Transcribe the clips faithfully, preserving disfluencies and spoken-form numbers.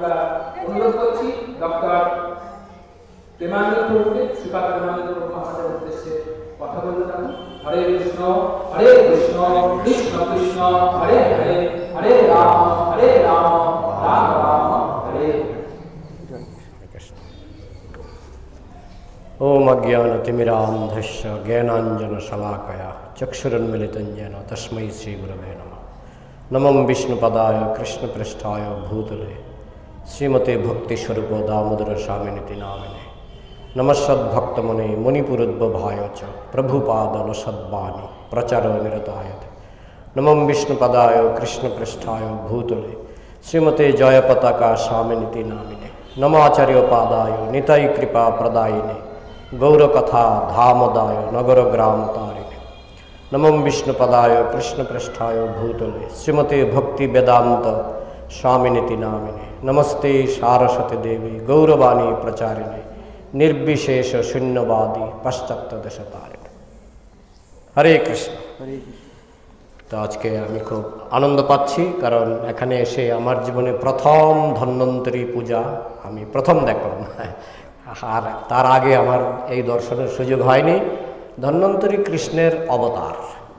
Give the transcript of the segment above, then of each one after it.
আমরা অনুরোধ করছি ডক্টর প্রেমানন্দ প্রভুকে, শ্রীপাদ প্রেমানন্দ প্রভু আমাদের উদ্দেশ্যে কথা বলতে থাকুন। হরে কৃষ্ণ হরে কৃষ্ণ কৃষ্ণ কৃষ্ণ হরে হরে হরে রাম হরে রাম রাম রাম হরে। ओम अज्ञानतिमिरान्धस्य ज्ञानाञ्जनशलाकया चक्षुरुन्मिलितं येन तस्मै श्रीगुरवे नमः। नमो विष्णुपदाय कृष्णपृष्ठाय भूतले श्रीमते भक्तिस्वरूप दामोदर स्वामिनिति नामिने। नमस्सद्भक्तमुने मुनिपुरोद्भवाय च प्रभुपादलसद्वाणी प्रचार निरतायते। नमो विष्णुपदाय कृष्णपृष्ठाय भूतले श्रीमते जयपताका स्वामिनिति नामिने। नमाचार्योपादाय निताय कृपा प्रदायिने गौरकथा धामदाय नगर ग्राम तारिणे। नमो विष्णुपदाय कृष्णपृष्ठाय भूतले श्रीमते भक्ति वेदांत स्वामिनिति नामिने। नमस्ते सारस्वती देवी गौरवाणी प्रचारिणे निर्विशेष शून्यवादी पश्चात्य देशतारिणे। हरे कृष्ण। तो आज के आमी खूब आनंद पाচ্ছি कारण এখানে এসে আমার জীবনে প্রথম ধন্বন্তরী পূজা আমি প্রথম দেখলাম। আর তার আগে আমার এই দর্শনের সুযোগ হয়নি। ধন্বন্তরী কৃষ্ণের অবতার।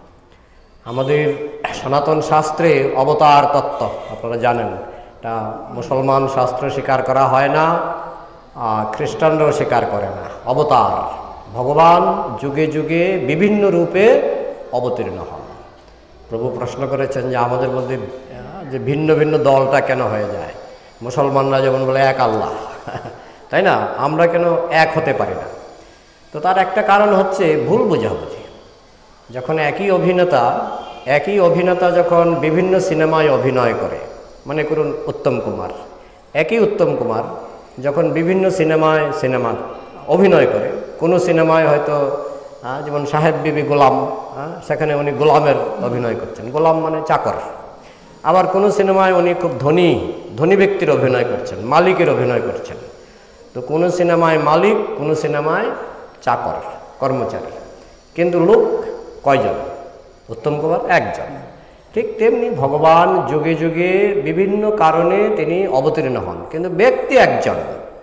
আমাদের সনাতন শাস্ত্রে অবতার তত্ত্ব আপনারা জানেন, এটা মুসলমান শাস্ত্র স্বীকার করা হয় না, খ্রিস্টানরাও স্বীকার করে না। অবতার ভগবান যুগে যুগে বিভিন্ন রূপে অবতীর্ণ হন। প্রভু প্রশ্ন করেছেন যে আমাদের মধ্যে যে ভিন্ন ভিন্ন দলটা কেন হয়ে যায়। মুসলমানরা যেমন বলে এক আল্লাহ, তাই না, আমরা কেন এক হতে পারি না? তো তার একটা কারণ হচ্ছে ভুল বোঝাবুঝি। যখন একই অভিনেতা একই অভিনেতা যখন বিভিন্ন সিনেমায় অভিনয় করে, মনে করুন উত্তম কুমার, একই উত্তম কুমার যখন বিভিন্ন সিনেমায় সিনেমা অভিনয় করে, কোনো সিনেমায় হয়তো যেমন সাহেব বিবি গোলাম, সেখানে উনি গোলামের অভিনয় করছেন, গোলাম মানে চাকর। আবার কোনো সিনেমায় উনি খুব ধনী ধনী ব্যক্তির অভিনয় করছেন, মালিকের অভিনয় করছেন। তো কোনো সিনেমায় মালিক, কোনো সিনেমায় চাকর, কর্মচারী, কিন্তু লোক কয়জন? উত্তম কুমার একজন। ঠিক তেমনি ভগবান যুগে যুগে বিভিন্ন কারণে তিনি অবতীর্ণ হন, কিন্তু ব্যক্তি একজন।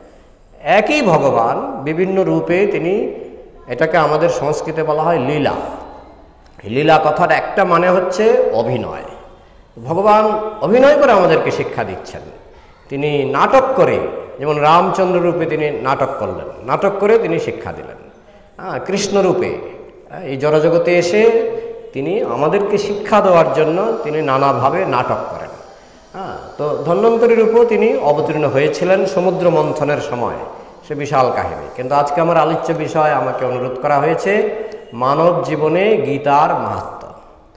একই ভগবান বিভিন্ন রূপে তিনি, এটাকে আমাদের সংস্কৃতে বলা হয় লীলা। লীলা কথার একটা মানে হচ্ছে অভিনয়। ভগবান অভিনয় করে আমাদেরকে শিক্ষা দিচ্ছেন। তিনি নাটক করে, যেমন রামচন্দ্র রূপে তিনি নাটক করলেন, নাটক করে তিনি শিক্ষা দিলেন। হ্যাঁ, কৃষ্ণ রূপে এই জড়জগতে এসে তিনি আমাদেরকে শিক্ষা দেওয়ার জন্য তিনি নানাভাবে নাটক করেন। হ্যাঁ, তো ধন্বন্তরী রূপেও তিনি অবতীর্ণ হয়েছিলেন সমুদ্র মন্থনের সময়, সে বিশাল কাহিনী। কিন্তু আজকে আমার আলোচ্য বিষয়, আমাকে অনুরোধ করা হয়েছে মানব জীবনে গীতার মাহাত্ম্য।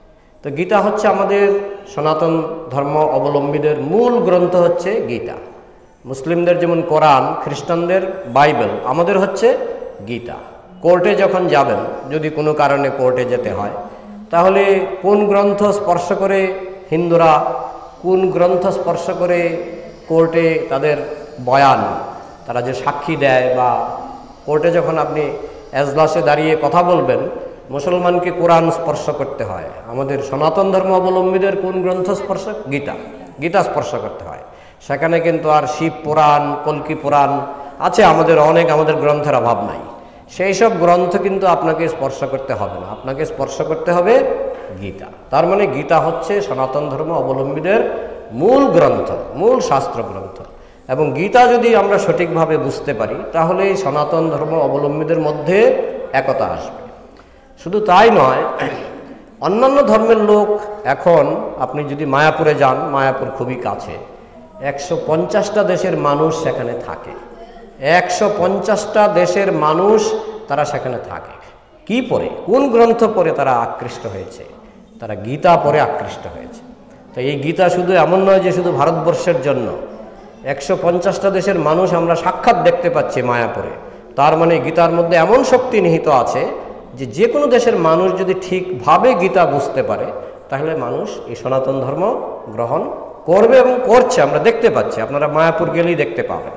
তো গীতা হচ্ছে আমাদের সনাতন ধর্ম অবলম্বীদের মূল গ্রন্থ হচ্ছে গীতা। মুসলিমদের যেমন কোরআন, খ্রিস্টানদের বাইবেল, আমাদের হচ্ছে গীতা। কোর্টে যখন যাবেন, যদি কোনো কারণে কোর্টে যেতে হয়, তাহলে কোন গ্রন্থ স্পর্শ করে হিন্দুরা, কোন গ্রন্থ স্পর্শ করে কোর্টে তাদের বয়ান, তারা যে সাক্ষী দেয়, বা কোর্টে যখন আপনি এজলাসে দাঁড়িয়ে কথা বলবেন, মুসলমানকে কোরআন স্পর্শ করতে হয়। আমাদের সনাতন ধর্ম অবলম্বীদের কোন গ্রন্থ স্পর্শ? গীতা। গীতা স্পর্শ করতে হয়। সেখানে কিন্তু আর শিব পুরাণ, কল্কি পুরাণ আছে, আমাদের অনেক, আমাদের গ্রন্থের অভাব নাই। সেই সব গ্রন্থ কিন্তু আপনাকে স্পর্শ করতে হবে না, আপনাকে স্পর্শ করতে হবে গীতা। তার মানে গীতা হচ্ছে সনাতন ধর্ম অবলম্বীদের মূল গ্রন্থ, মূল শাস্ত্র গ্রন্থ। এবং গীতা যদি আমরা সঠিকভাবে বুঝতে পারি, তাহলে সনাতন ধর্ম অবলম্বীদের মধ্যে একতা আসবে। শুধু তাই নয়, অন্যান্য ধর্মের লোক, এখন আপনি যদি মায়াপুরে যান, মায়াপুর খুবই কাছে, একশো পঞ্চাশটা দেশের মানুষ সেখানে থাকে। একশো পঞ্চাশটা দেশের মানুষ তারা সেখানে থাকে। কি পড়ে, কোন গ্রন্থ পড়ে তারা আকৃষ্ট হয়েছে? তারা গীতা পড়ে আকৃষ্ট হয়েছে। তো এই গীতা শুধু এমন নয় যে শুধু ভারতবর্ষের জন্য। একশো পঞ্চাশটা দেশের মানুষ আমরা সাক্ষাৎ দেখতে পাচ্ছি মায়াপুরে। তার মানে গীতার মধ্যে এমন শক্তি নিহিত আছে যে যে কোনো দেশের মানুষ যদি ঠিকভাবে গীতা বুঝতে পারে, তাহলে মানুষ এই সনাতন ধর্ম গ্রহণ করবে এবং করছে, আমরা দেখতে পাচ্ছি। আপনারা মায়াপুর গেলেই দেখতে পাবেন।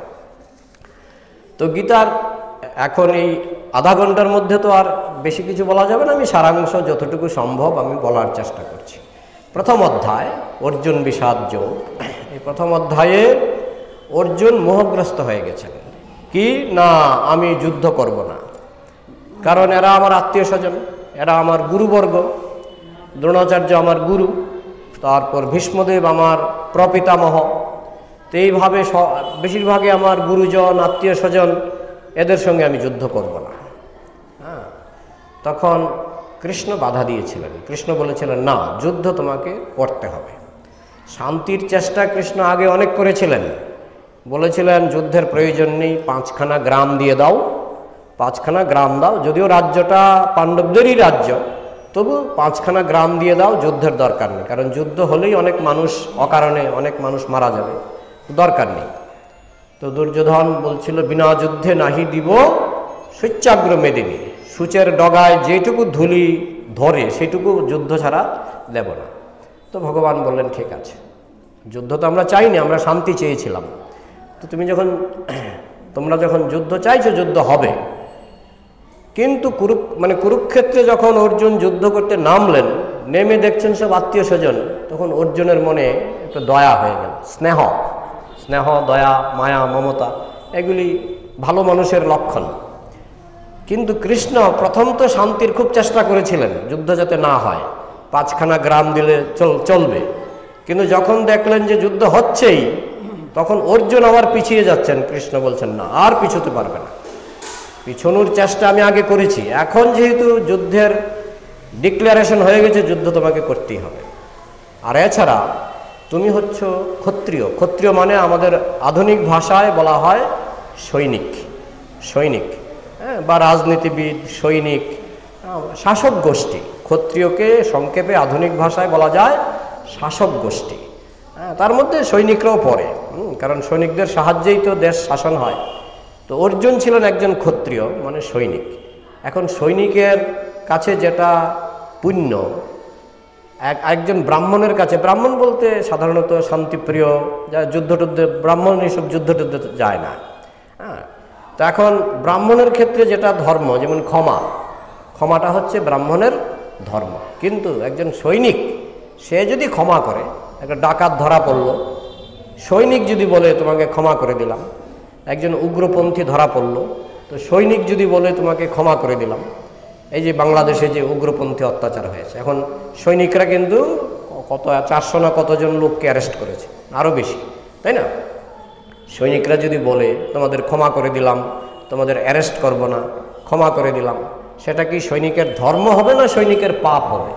তো গীতার এখন এই আধা ঘন্টার মধ্যে তো আর বেশি কিছু বলা যাবে না, আমি সারাংশ যতটুকু সম্ভব আমি বলার চেষ্টা করছি। প্রথম অধ্যায় অর্জুন বিষাদ যোগ। এই প্রথম অধ্যায়ে অর্জুন মোহগ্রস্ত হয়ে গেছেন কি না আমি যুদ্ধ করব না, কারণ এরা আমার আত্মীয় স্বজন, এরা আমার গুরুবর্গ। দ্রোণাচার্য আমার গুরু, তারপর ভীষ্মদেব আমার প্রপিতামহ। তো এইভাবে বেশিরভাগই আমার গুরুজন, আত্মীয় স্বজন, এদের সঙ্গে আমি যুদ্ধ করব না। হ্যাঁ, তখন কৃষ্ণ বাধা দিয়েছিলেন। কৃষ্ণ বলেছিলেন না, যুদ্ধ তোমাকে করতে হবে। শান্তির চেষ্টা কৃষ্ণ আগে অনেক করেছিলেন, বলেছিলেন যুদ্ধের প্রয়োজন নেই, পাঁচখানা গ্রাম দিয়ে দাও, পাঁচখানা গ্রাম দাও, যদিও রাজ্যটা পাণ্ডবদেরই রাজ্য, তবু পাঁচখানা গ্রাম দিয়ে দাও, যুদ্ধের দরকার নেই, কারণ যুদ্ধ হলেই অনেক মানুষ অকারণে অনেক মানুষ মারা যাবে, দরকার নেই। তো দুর্যোধন বলছিল বিনা যুদ্ধে নাহি দিব সূচ্যাগ্র মেদিনী, সূচের ডগায় যেটুকু ধুলি ধরে সেটুকু যুদ্ধ ছাড়া দেব না। তো ভগবান বললেন ঠিক আছে, যুদ্ধ তো আমরা চাইনি, আমরা শান্তি চেয়েছিলাম। তো তুমি যখন তোমরা যখন যুদ্ধ চাইছো, যুদ্ধ হবে। কিন্তু কুরু মানে কুরুক্ষেত্রে যখন অর্জুন যুদ্ধ করতে নামলেন, নেমে দেখছেন সব আত্মীয় স্বজন, তখন অর্জুনের মনে একটু দয়া হয়ে গেল। স্নেহ স্নেহ দয়া, মায়া, মমতা, এগুলি ভালো মানুষের লক্ষণ। কিন্তু কৃষ্ণ প্রথম তো শান্তির খুব চেষ্টা করেছিলেন, যুদ্ধ যাতে না হয়, পাঁচখানা গ্রাম দিলে চল চলবে কিন্তু যখন দেখলেন যে যুদ্ধ হচ্ছেই, তখন অর্জুন আবার পিছিয়ে যাচ্ছেন। কৃষ্ণ বলছেন না, আর পিছোতে পারবে না, পিছনোর চেষ্টা আমি আগে করেছি, এখন যেহেতু যুদ্ধের ডিক্লারেশন হয়ে গেছে, যুদ্ধ তোমাকে করতেই হবে। আর এছাড়া তুমি হচ্ছ ক্ষত্রিয়। ক্ষত্রিয় মানে আমাদের আধুনিক ভাষায় বলা হয় সৈনিক, সৈনিক হ্যাঁ, বা রাজনীতিবিদ, সৈনিক, শাসক গোষ্ঠী। ক্ষত্রিয়কে সংক্ষেপে আধুনিক ভাষায় বলা যায় শাসক গোষ্ঠী। হ্যাঁ, তার মধ্যে সৈনিকরাও পড়ে, কারণ সৈনিকদের সাহায্যেই তো দেশ শাসন হয়। তো অর্জুন ছিলেন একজন ক্ষত্রিয় মানে সৈনিক। এখন সৈনিকের কাছে যেটা পুণ্য, এক একজন ব্রাহ্মণের কাছে, ব্রাহ্মণ বলতে সাধারণত শান্তিপ্রিয়, যা যুদ্ধ টুদ্ধে, ব্রাহ্মণ এইসব যুদ্ধ টুদ্ধে যায় না। হ্যাঁ, তো এখন ব্রাহ্মণের ক্ষেত্রে যেটা ধর্ম, যেমন ক্ষমা, ক্ষমাটা হচ্ছে ব্রাহ্মণের ধর্ম। কিন্তু একজন সৈনিক, সে যদি ক্ষমা করে, একটা ডাকাত ধরা পড়ল, সৈনিক যদি বলে তোমাকে ক্ষমা করে দিলাম, একজন উগ্রপন্থী ধরা পড়ল, তো সৈনিক যদি বলে তোমাকে ক্ষমা করে দিলাম। এই যে বাংলাদেশে যে উগ্রপন্থী অত্যাচার হয়েছে, এখন সৈনিকরা কিন্তু কত চারশো না কতজন লোককে অ্যারেস্ট করেছে, আরও বেশি, তাই না? সৈনিকরা যদি বলে তোমাদের ক্ষমা করে দিলাম, তোমাদের অ্যারেস্ট করব না, ক্ষমা করে দিলাম, সেটা কি সৈনিকের ধর্ম হবে না সৈনিকের পাপ হবে?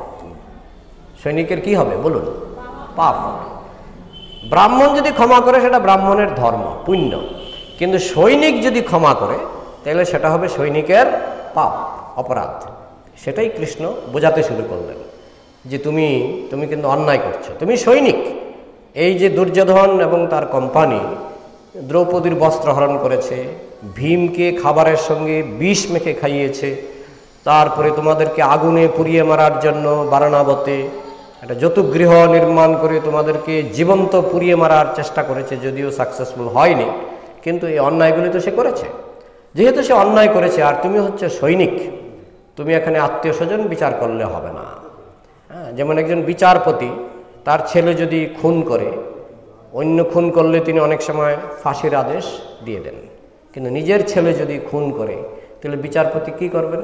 সৈনিকের কি হবে বলুন? পাপ হবে। ব্রাহ্মণ যদি ক্ষমা করে সেটা ব্রাহ্মণের ধর্ম, পুণ্য। কিন্তু সৈনিক যদি ক্ষমা করে তাহলে সেটা হবে সৈনিকের পাপ, অপরাধ। সেটাই কৃষ্ণ বোঝাতে শুরু করলেন যে তুমি তুমি কিন্তু অন্যায় করছো, তুমি সৈনিক। এই যে দুর্যোধন এবং তার কোম্পানি দ্রৌপদীর বস্ত্র হরণ করেছে, ভীমকে খাবারের সঙ্গে বিষ মেখে খাইয়েছে, তারপরে তোমাদেরকে আগুনে পুড়িয়ে মারার জন্য বারাণাবতে একটা যতুগৃহ নির্মাণ করে তোমাদেরকে জীবন্ত পুড়িয়ে মারার চেষ্টা করেছে, যদিও সাকসেসফুল হয়নি, কিন্তু এই অন্যায়গুলি তো সে করেছে। যেহেতু সে অন্যায় করেছে, আর তুমি হচ্ছে সৈনিক, তুমি এখানে আত্মীয় স্বজন বিচার করলে হবে না। হ্যাঁ, যেমন একজন বিচারপতি তার ছেলে যদি খুন করে, অন্য খুন করলে তিনি অনেক সময় ফাঁসির আদেশ দিয়ে দেন, কিন্তু নিজের ছেলে যদি খুন করে তাহলে বিচারপতি কি করবেন?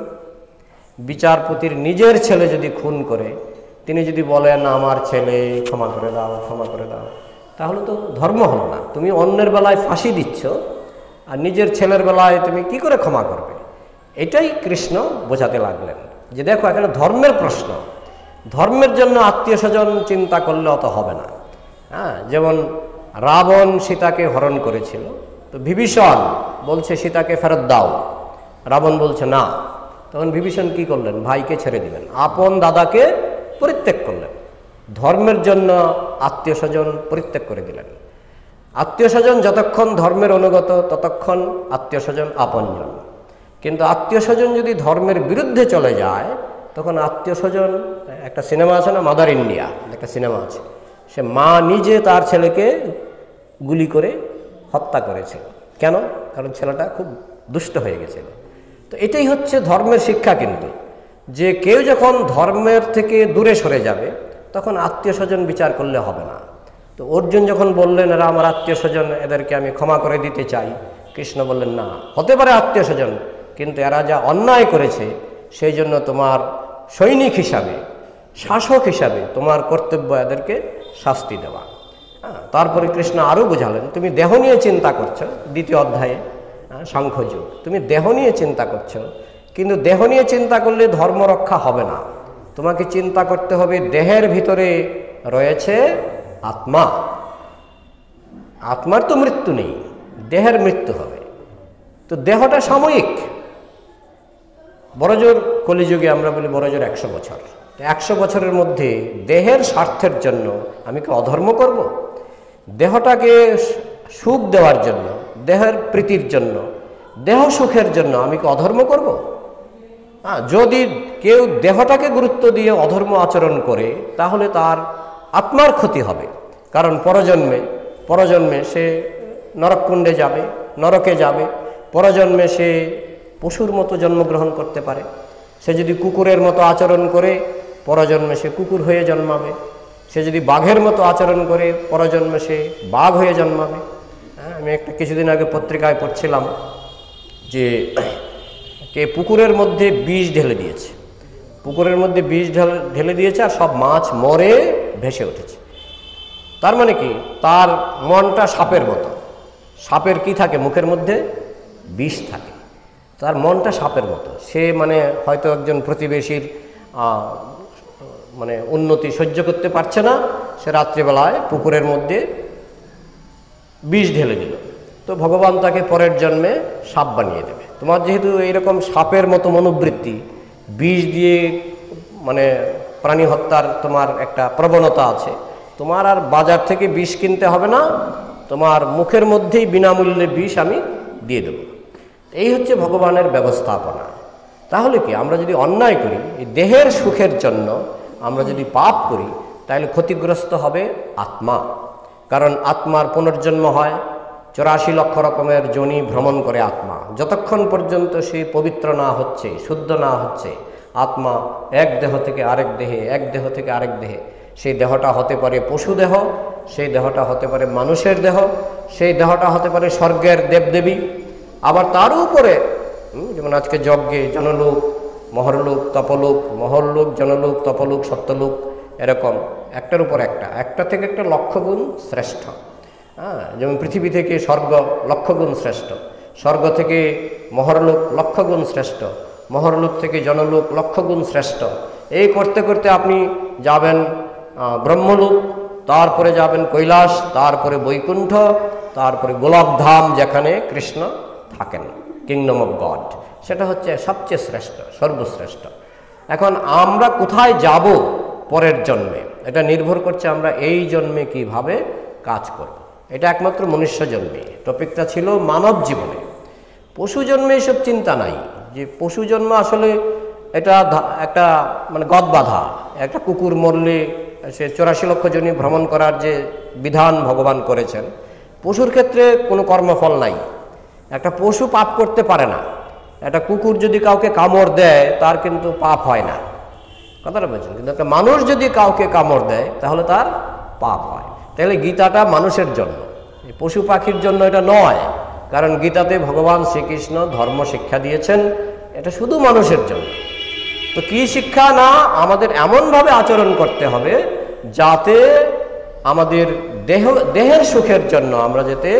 বিচারপতির নিজের ছেলে যদি খুন করে, তিনি যদি বলেন আমার ছেলে ক্ষমা করে দাও, ক্ষমা করে দাও, তাহলে তো ধর্ম হলো না। তুমি অন্যের বেলায় ফাঁসি দিচ্ছ আর নিজের ছেলের বেলায় তুমি কি করে ক্ষমা করবে? এটাই কৃষ্ণ বোঝাতে লাগলেন যে দেখো এখানে ধর্মের প্রশ্ন, ধর্মের জন্য আত্মীয় স্বজন চিন্তা করলে অত হবে না। হ্যাঁ, যেমন রাবণ সীতাকে হরণ করেছিল, তো বিভীষণ বলছে সীতাকে ফেরত দাও, রাবণ বলছে না, তখন বিভীষণ কি করলেন? ভাইকে ছেড়ে দিলেন, আপন দাদাকে পরিত্যাগ করলেন, ধর্মের জন্য আত্মীয় স্বজন পরিত্যাগ করে দিলেন। আত্মীয় স্বজন যতক্ষণ ধর্মের অনুগত ততক্ষণ আত্মীয় স্বজন আপনজন, কিন্তু আত্মীয় স্বজন যদি ধর্মের বিরুদ্ধে চলে যায় তখন আত্মীয় স্বজন, একটা সিনেমা আছে না মাদার ইন্ডিয়া, একটা সিনেমা আছে, সে মা নিজে তার ছেলেকে গুলি করে হত্যা করেছিল। কেন? কারণ ছেলেটা খুব দুষ্ট হয়ে গেছিল। তো এটাই হচ্ছে ধর্মের শিক্ষা, কিন্তু যে কেউ যখন ধর্মের থেকে দূরে সরে যাবে তখন আত্মীয় স্বজন বিচার করলে হবে না, তো অর্জুন যখন বললেন এরা আমার আত্মীয় স্বজন, এদেরকে আমি ক্ষমা করে দিতে চাই, কৃষ্ণ বললেন না, হতে পারে আত্মীয় স্বজন, কিন্তু এরা যা অন্যায় করেছে সেই জন্য তোমার সৈনিক হিসাবে, শাসক হিসাবে তোমার কর্তব্য এদেরকে শাস্তি দেওয়া। হ্যাঁ, তারপরে কৃষ্ণ আরও বোঝালেন, তুমি দেহ নিয়ে চিন্তা করছো, দ্বিতীয় অধ্যায়ে সাংখ্যযোগ, তুমি দেহ নিয়ে চিন্তা করছো, কিন্তু দেহ নিয়ে চিন্তা করলে ধর্ম রক্ষা হবে না। তোমাকে চিন্তা করতে হবে দেহের ভিতরে রয়েছে আত্মা। আত্মার তো মৃত্যু নেই, দেহের মৃত্যু হবে। তো দেহটা সাময়িক, বড়জোর কলিযুগে আমরা বলি বড়জোর একশো বছর। একশো বছরের মধ্যে দেহের স্বার্থের জন্য আমি কি অধর্ম করব? দেহটাকে সুখ দেওয়ার জন্য, দেহের প্রীতির জন্য, দেহ সুখের জন্য আমি কি অধর্ম করব? হ্যাঁ, যদি কেউ দেহটাকে গুরুত্ব দিয়ে অধর্ম আচরণ করে তাহলে তার আত্মার ক্ষতি হবে। কারণ পরজন্মে পরজন্মে সে নরককুণ্ডে যাবে, নরকে যাবে, পরজন্মে সে পশুর মতো জন্মগ্রহণ করতে পারে। সে যদি কুকুরের মতো আচরণ করে পরজন্মে সে কুকুর হয়ে জন্মাবে, সে যদি বাঘের মতো আচরণ করে পরজন্মে সে বাঘ হয়ে জন্মাবে। হ্যাঁ, আমি একটা কিছুদিন আগে পত্রিকায় পড়ছিলাম যে কে পুকুরের মধ্যে বিষ ঢেলে দিয়েছে, পুকুরের মধ্যে বিষ ঢেলে ঢেলে দিয়েছে আর সব মাছ মরে ভেসে উঠেছে। তার মানে কি, তার মনটা সাপের মতো। সাপের কি থাকে মুখের মধ্যে? বিষ থাকে। তার মনটা সাপের মতো। সে মানে হয়তো একজন প্রতিবেশীর মানে উন্নতি সহ্য করতে পারছে না, সে রাত্রিবেলায় পুকুরের মধ্যে বিষ ঢেলে দিল। তো ভগবান তাকে পরের জন্মে সাপ বানিয়ে দেবে। তোমার যেহেতু এইরকম সাপের মতো মনোবৃত্তি, বিষ দিয়ে মানে প্রাণী হত্যার তোমার একটা প্রবণতা আছে, তোমার আর বাজার থেকে বিষ কিনতে হবে না, তোমার মুখের মধ্যেই বিনামূল্যে বিষ আমি দিয়ে দেব। এই হচ্ছে ভগবানের ব্যবস্থাপনা। তাহলে কি, আমরা যদি অন্যায় করি, এই দেহের সুখের জন্য আমরা যদি পাপ করি, তাহলে ক্ষতিগ্রস্ত হবে আত্মা। কারণ আত্মার পুনর্জন্ম হয়, চৌরাশি লক্ষ রকমের যোনি ভ্রমণ করে আত্মা। যতক্ষণ পর্যন্ত সে পবিত্র না হচ্ছে, শুদ্ধ না হচ্ছে, আত্মা এক দেহ থেকে আরেক দেহে, এক দেহ থেকে আরেক দেহে, সেই দেহটা হতে পারে পশু দেহ, সেই দেহটা হতে পারে মানুষের দেহ, সেই দেহটা হতে পারে স্বর্গের দেবদেবী। আবার তার উপরে যেমন আজকে যজ্ঞে জনলোক, মহরলোক, তপলোক, মহরলোক, জনলোক, তপলোক, সত্যলোক, এরকম একটার উপর একটা, একটা থেকে একটা লক্ষ গুণ শ্রেষ্ঠ। হ্যাঁ, যেমন পৃথিবী থেকে স্বর্গ লক্ষ গুণ শ্রেষ্ঠ, স্বর্গ থেকে মহরলোক লক্ষ গুণ শ্রেষ্ঠ, মহরলোক থেকে জনলোক লক্ষ গুণ শ্রেষ্ঠ। এই করতে করতে আপনি যাবেন ব্রহ্মলোক, তারপরে যাবেন কৈলাস, তারপরে বৈকুণ্ঠ, তারপরে গোলকধাম, যেখানে কৃষ্ণ থাকেন, কিংডম অফ গড। সেটা হচ্ছে সবচেয়ে শ্রেষ্ঠ, সর্বশ্রেষ্ঠ। এখন আমরা কোথায় যাব পরের জন্মে, এটা নির্ভর করছে আমরা এই জন্মে কিভাবে কাজ করব। এটা একমাত্র মনুষ্য জন্মে। টপিকটা ছিল মানব জীবনে। পশু জন্মে এসব চিন্তা নাই, যে পশু জন্ম আসলে এটা একটা মানে গদ বাঁধা। একটা কুকুর মরলে সে চৌরাশি লক্ষ জনী ভ্রমণ করার যে বিধান ভগবান করেছেন, পশুর ক্ষেত্রে কোনো কর্মফল নাই। একটা পশু পাপ করতে পারে না। একটা কুকুর যদি কাউকে কামড় দেয় তার কিন্তু পাপ হয় না, কথাটা বলছেন। কিন্তু একটা মানুষ যদি কাউকে কামড় দেয় তাহলে তার পাপ হয়। তাহলে গীতাটা মানুষের জন্য, পশু পাখির জন্য এটা নয়। কারণ গীতাতে ভগবান শ্রীকৃষ্ণ ধর্ম শিক্ষা দিয়েছেন, এটা শুধু মানুষের জন্য। তো কি শিক্ষা না, আমাদের এমনভাবে আচরণ করতে হবে যাতে আমাদের দেহ দেহের সুখের জন্য আমরা যাতে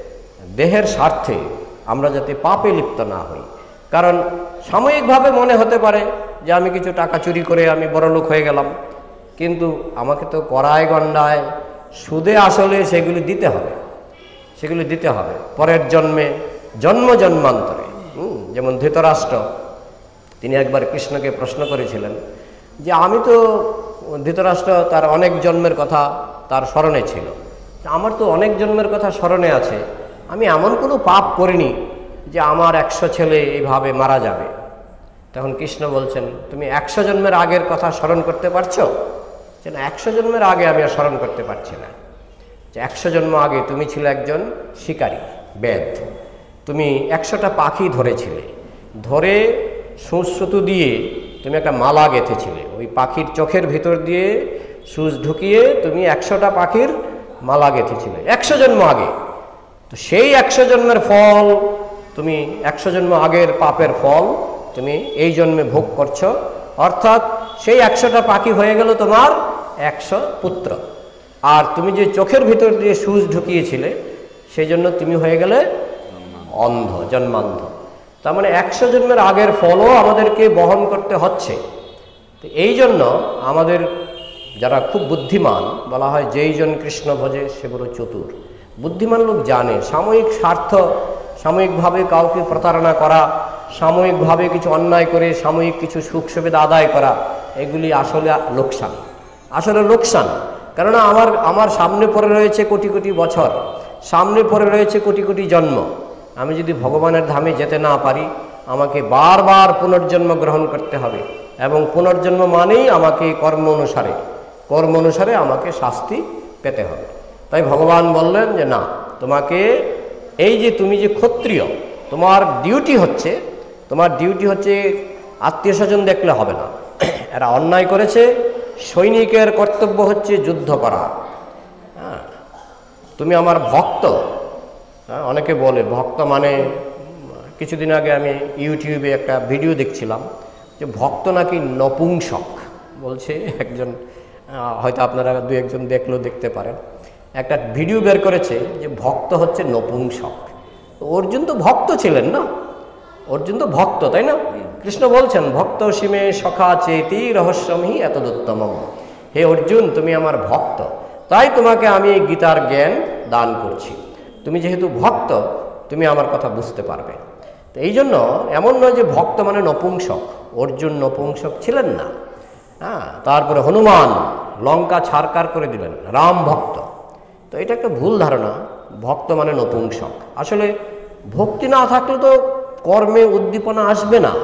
দেহের স্বার্থে আমরা যাতে পাপে লিপ্ত না হই। কারণ সাময়িকভাবে মনে হতে পারে যে আমি কিছু টাকা চুরি করে আমি বড়লোক হয়ে গেলাম, কিন্তু আমাকে তো কড়ায় গণ্ডায় সুদে আসলে সেগুলি দিতে হবে, সেগুলি দিতে হবে পরের জন্মে, জন্ম জন্মান্তরে। হুম যেমন ধৃতরাষ্ট্র, তিনি একবার কৃষ্ণকে প্রশ্ন করেছিলেন যে আমি তো, ধৃতরাষ্ট্র তার অনেক জন্মের কথা তার স্মরণে ছিল, আমার তো অনেক জন্মের কথা স্মরণে আছে, আমি এমন কোনো পাপ করিনি যে আমার একশো ছেলে এইভাবে মারা যাবে। তখন কৃষ্ণ বলছেন, তুমি একশো জন্মের আগের কথা স্মরণ করতে পারছো? যে না, একশো জন্মের আগে আমি আর স্মরণ করতে পারছি না। যে একশো জন্ম আগে তুমি ছিলে একজন শিকারী, বেদ, তুমি একশোটা পাখি ধরেছিলে, ধরে সুঁচসুতো দিয়ে তুমি একটা মালা গেঁথেছিলে, ওই পাখির চোখের ভিতর দিয়ে সুচ ঢুকিয়ে তুমি একশোটা পাখির মালা গেঁথেছিলে একশো জন্ম আগে। তো সেই একশো জন্মের ফল তুমি, একশো জন্ম আগের পাপের ফল তুমি এই জন্মে ভোগ করছো, অর্থাৎ সেই একশোটা পাখি হয়ে গেল তোমার একশো পুত্র। আর তুমি যে চোখের ভিতর দিয়ে সূচ ঢুকিয়েছিলে সেই জন্য তুমি হয়ে গেলে অন্ধ, জন্মান্ধ। তার মানে একশো জন্মের আগের ফলও আমাদেরকে বহন করতে হচ্ছে। তো এই জন্য আমাদের যারা খুব বুদ্ধিমান, বলা হয় যেই জন কৃষ্ণ ভজে সে বড় চতুর। বুদ্ধিমান লোক জানে সাময়িক স্বার্থ, সাময়িকভাবে কাউকে প্রতারণা করা, সাময়িকভাবে কিছু অন্যায় করে সাময়িক কিছু সুখ সুবিধা আদায় করা, এগুলি আসলে লোকসান, আসলে লোকসান। কেননা আমার আমার সামনে পড়ে রয়েছে কোটি কোটি বছর, সামনে পড়ে রয়েছে কোটি কোটি জন্ম। আমি যদি ভগবানের ধামে যেতে না পারি, আমাকে বারবার পুনর্জন্ম গ্রহণ করতে হবে, এবং পুনর্জন্ম মানেই আমাকে কর্ম অনুসারে কর্ম অনুসারে আমাকে শাস্তি পেতে হবে। তাই ভগবান বললেন যে না, তোমাকে এই যে তুমি যে ক্ষত্রিয়, তোমার ডিউটি হচ্ছে তোমার ডিউটি হচ্ছে আত্মীয় স্বজন দেখলে হবে না, এরা অন্যায় করেছে, সৈনিকের কর্তব্য হচ্ছে যুদ্ধ করা। হ্যাঁ, তুমি আমার ভক্ত। হ্যাঁ, অনেকে বলে ভক্ত মানে, কিছুদিন আগে আমি ইউটিউবে একটা ভিডিও দেখছিলাম যে ভক্ত নাকি নপুংসক। বলছে একজন, হয়তো আপনারা দু একজন দেখলেও দেখতে পারেন, একটা ভিডিও বের করেছে যে ভক্ত হচ্ছে নপুংসক। অর্জুন তো ভক্ত ছিলেন না, অর্জুন তো ভক্ত, তাই না? কৃষ্ণ বলছেন ভক্ত সীমে সখা চেতি রহস্যমহি এতদুত্তম। হে অর্জুন, তুমি আমার ভক্ত, তাই তোমাকে আমি গীতার জ্ঞান দান করছি। তুমি যেহেতু ভক্ত, তুমি আমার কথা বুঝতে পারবে। তো এই জন্য এমন নয় যে ভক্ত মানে নপুংসক, অর্জুন নপুংসক ছিলেন না। হ্যাঁ, তারপরে হনুমান লঙ্কা ছারকার করে দিলেন, রাম ভক্ত। তো এটা একটা ভুল ধারণা, ভক্ত মানে নপুংসক। আসলে ভক্তি না থাকলে তো কর্মে উদ্দীপনা আসবে না।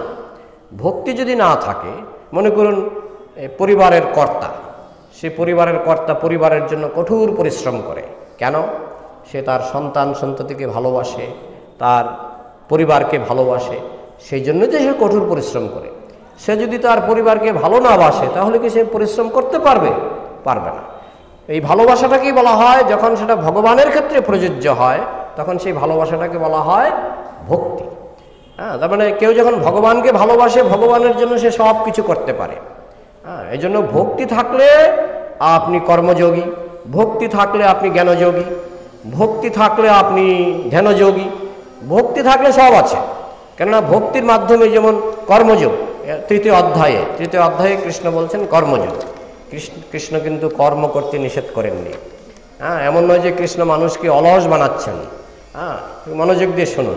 ভক্তি যদি না থাকে, মনে করুন পরিবারের কর্তা, সে পরিবারের কর্তা পরিবারের জন্য কঠোর পরিশ্রম করে। কেন? সে তার সন্তান সন্ততিকে ভালোবাসে, তার পরিবারকে ভালোবাসে, সেই জন্য যে সে কঠোর পরিশ্রম করে। সে যদি তার পরিবারকে ভালো না বাসে, তাহলে কি সে পরিশ্রম করতে পারবে? পারবে না। এই ভালোবাসাটাকেই বলা হয়, যখন সেটা ভগবানের ক্ষেত্রে প্রযোজ্য হয়, তখন সেই ভালোবাসাটাকে বলা হয় ভক্তি। হ্যাঁ, তার মানে কেউ যখন ভগবানকে ভালোবাসে, ভগবানের জন্য সে সব কিছু করতে পারে। হ্যাঁ, এই জন্য ভক্তি থাকলে আপনি কর্মযোগী, ভক্তি থাকলে আপনি জ্ঞানযোগী, ভক্তি থাকলে আপনি ধ্যানযোগী, ভক্তি থাকলে সব আছে। কেননা ভক্তির মাধ্যমে যেমন কর্মযোগ, তৃতীয় অধ্যায়ে তৃতীয় অধ্যায়ে কৃষ্ণ বলছেন কর্মযোগ। কৃষ্ণ কৃষ্ণ কিন্তু কর্ম করতে নিষেধ করেননি। হ্যাঁ, এমন নয় যে কৃষ্ণ মানুষকে অলস বানাচ্ছেন। হ্যাঁ, মনোযোগ দিয়ে শুনুন,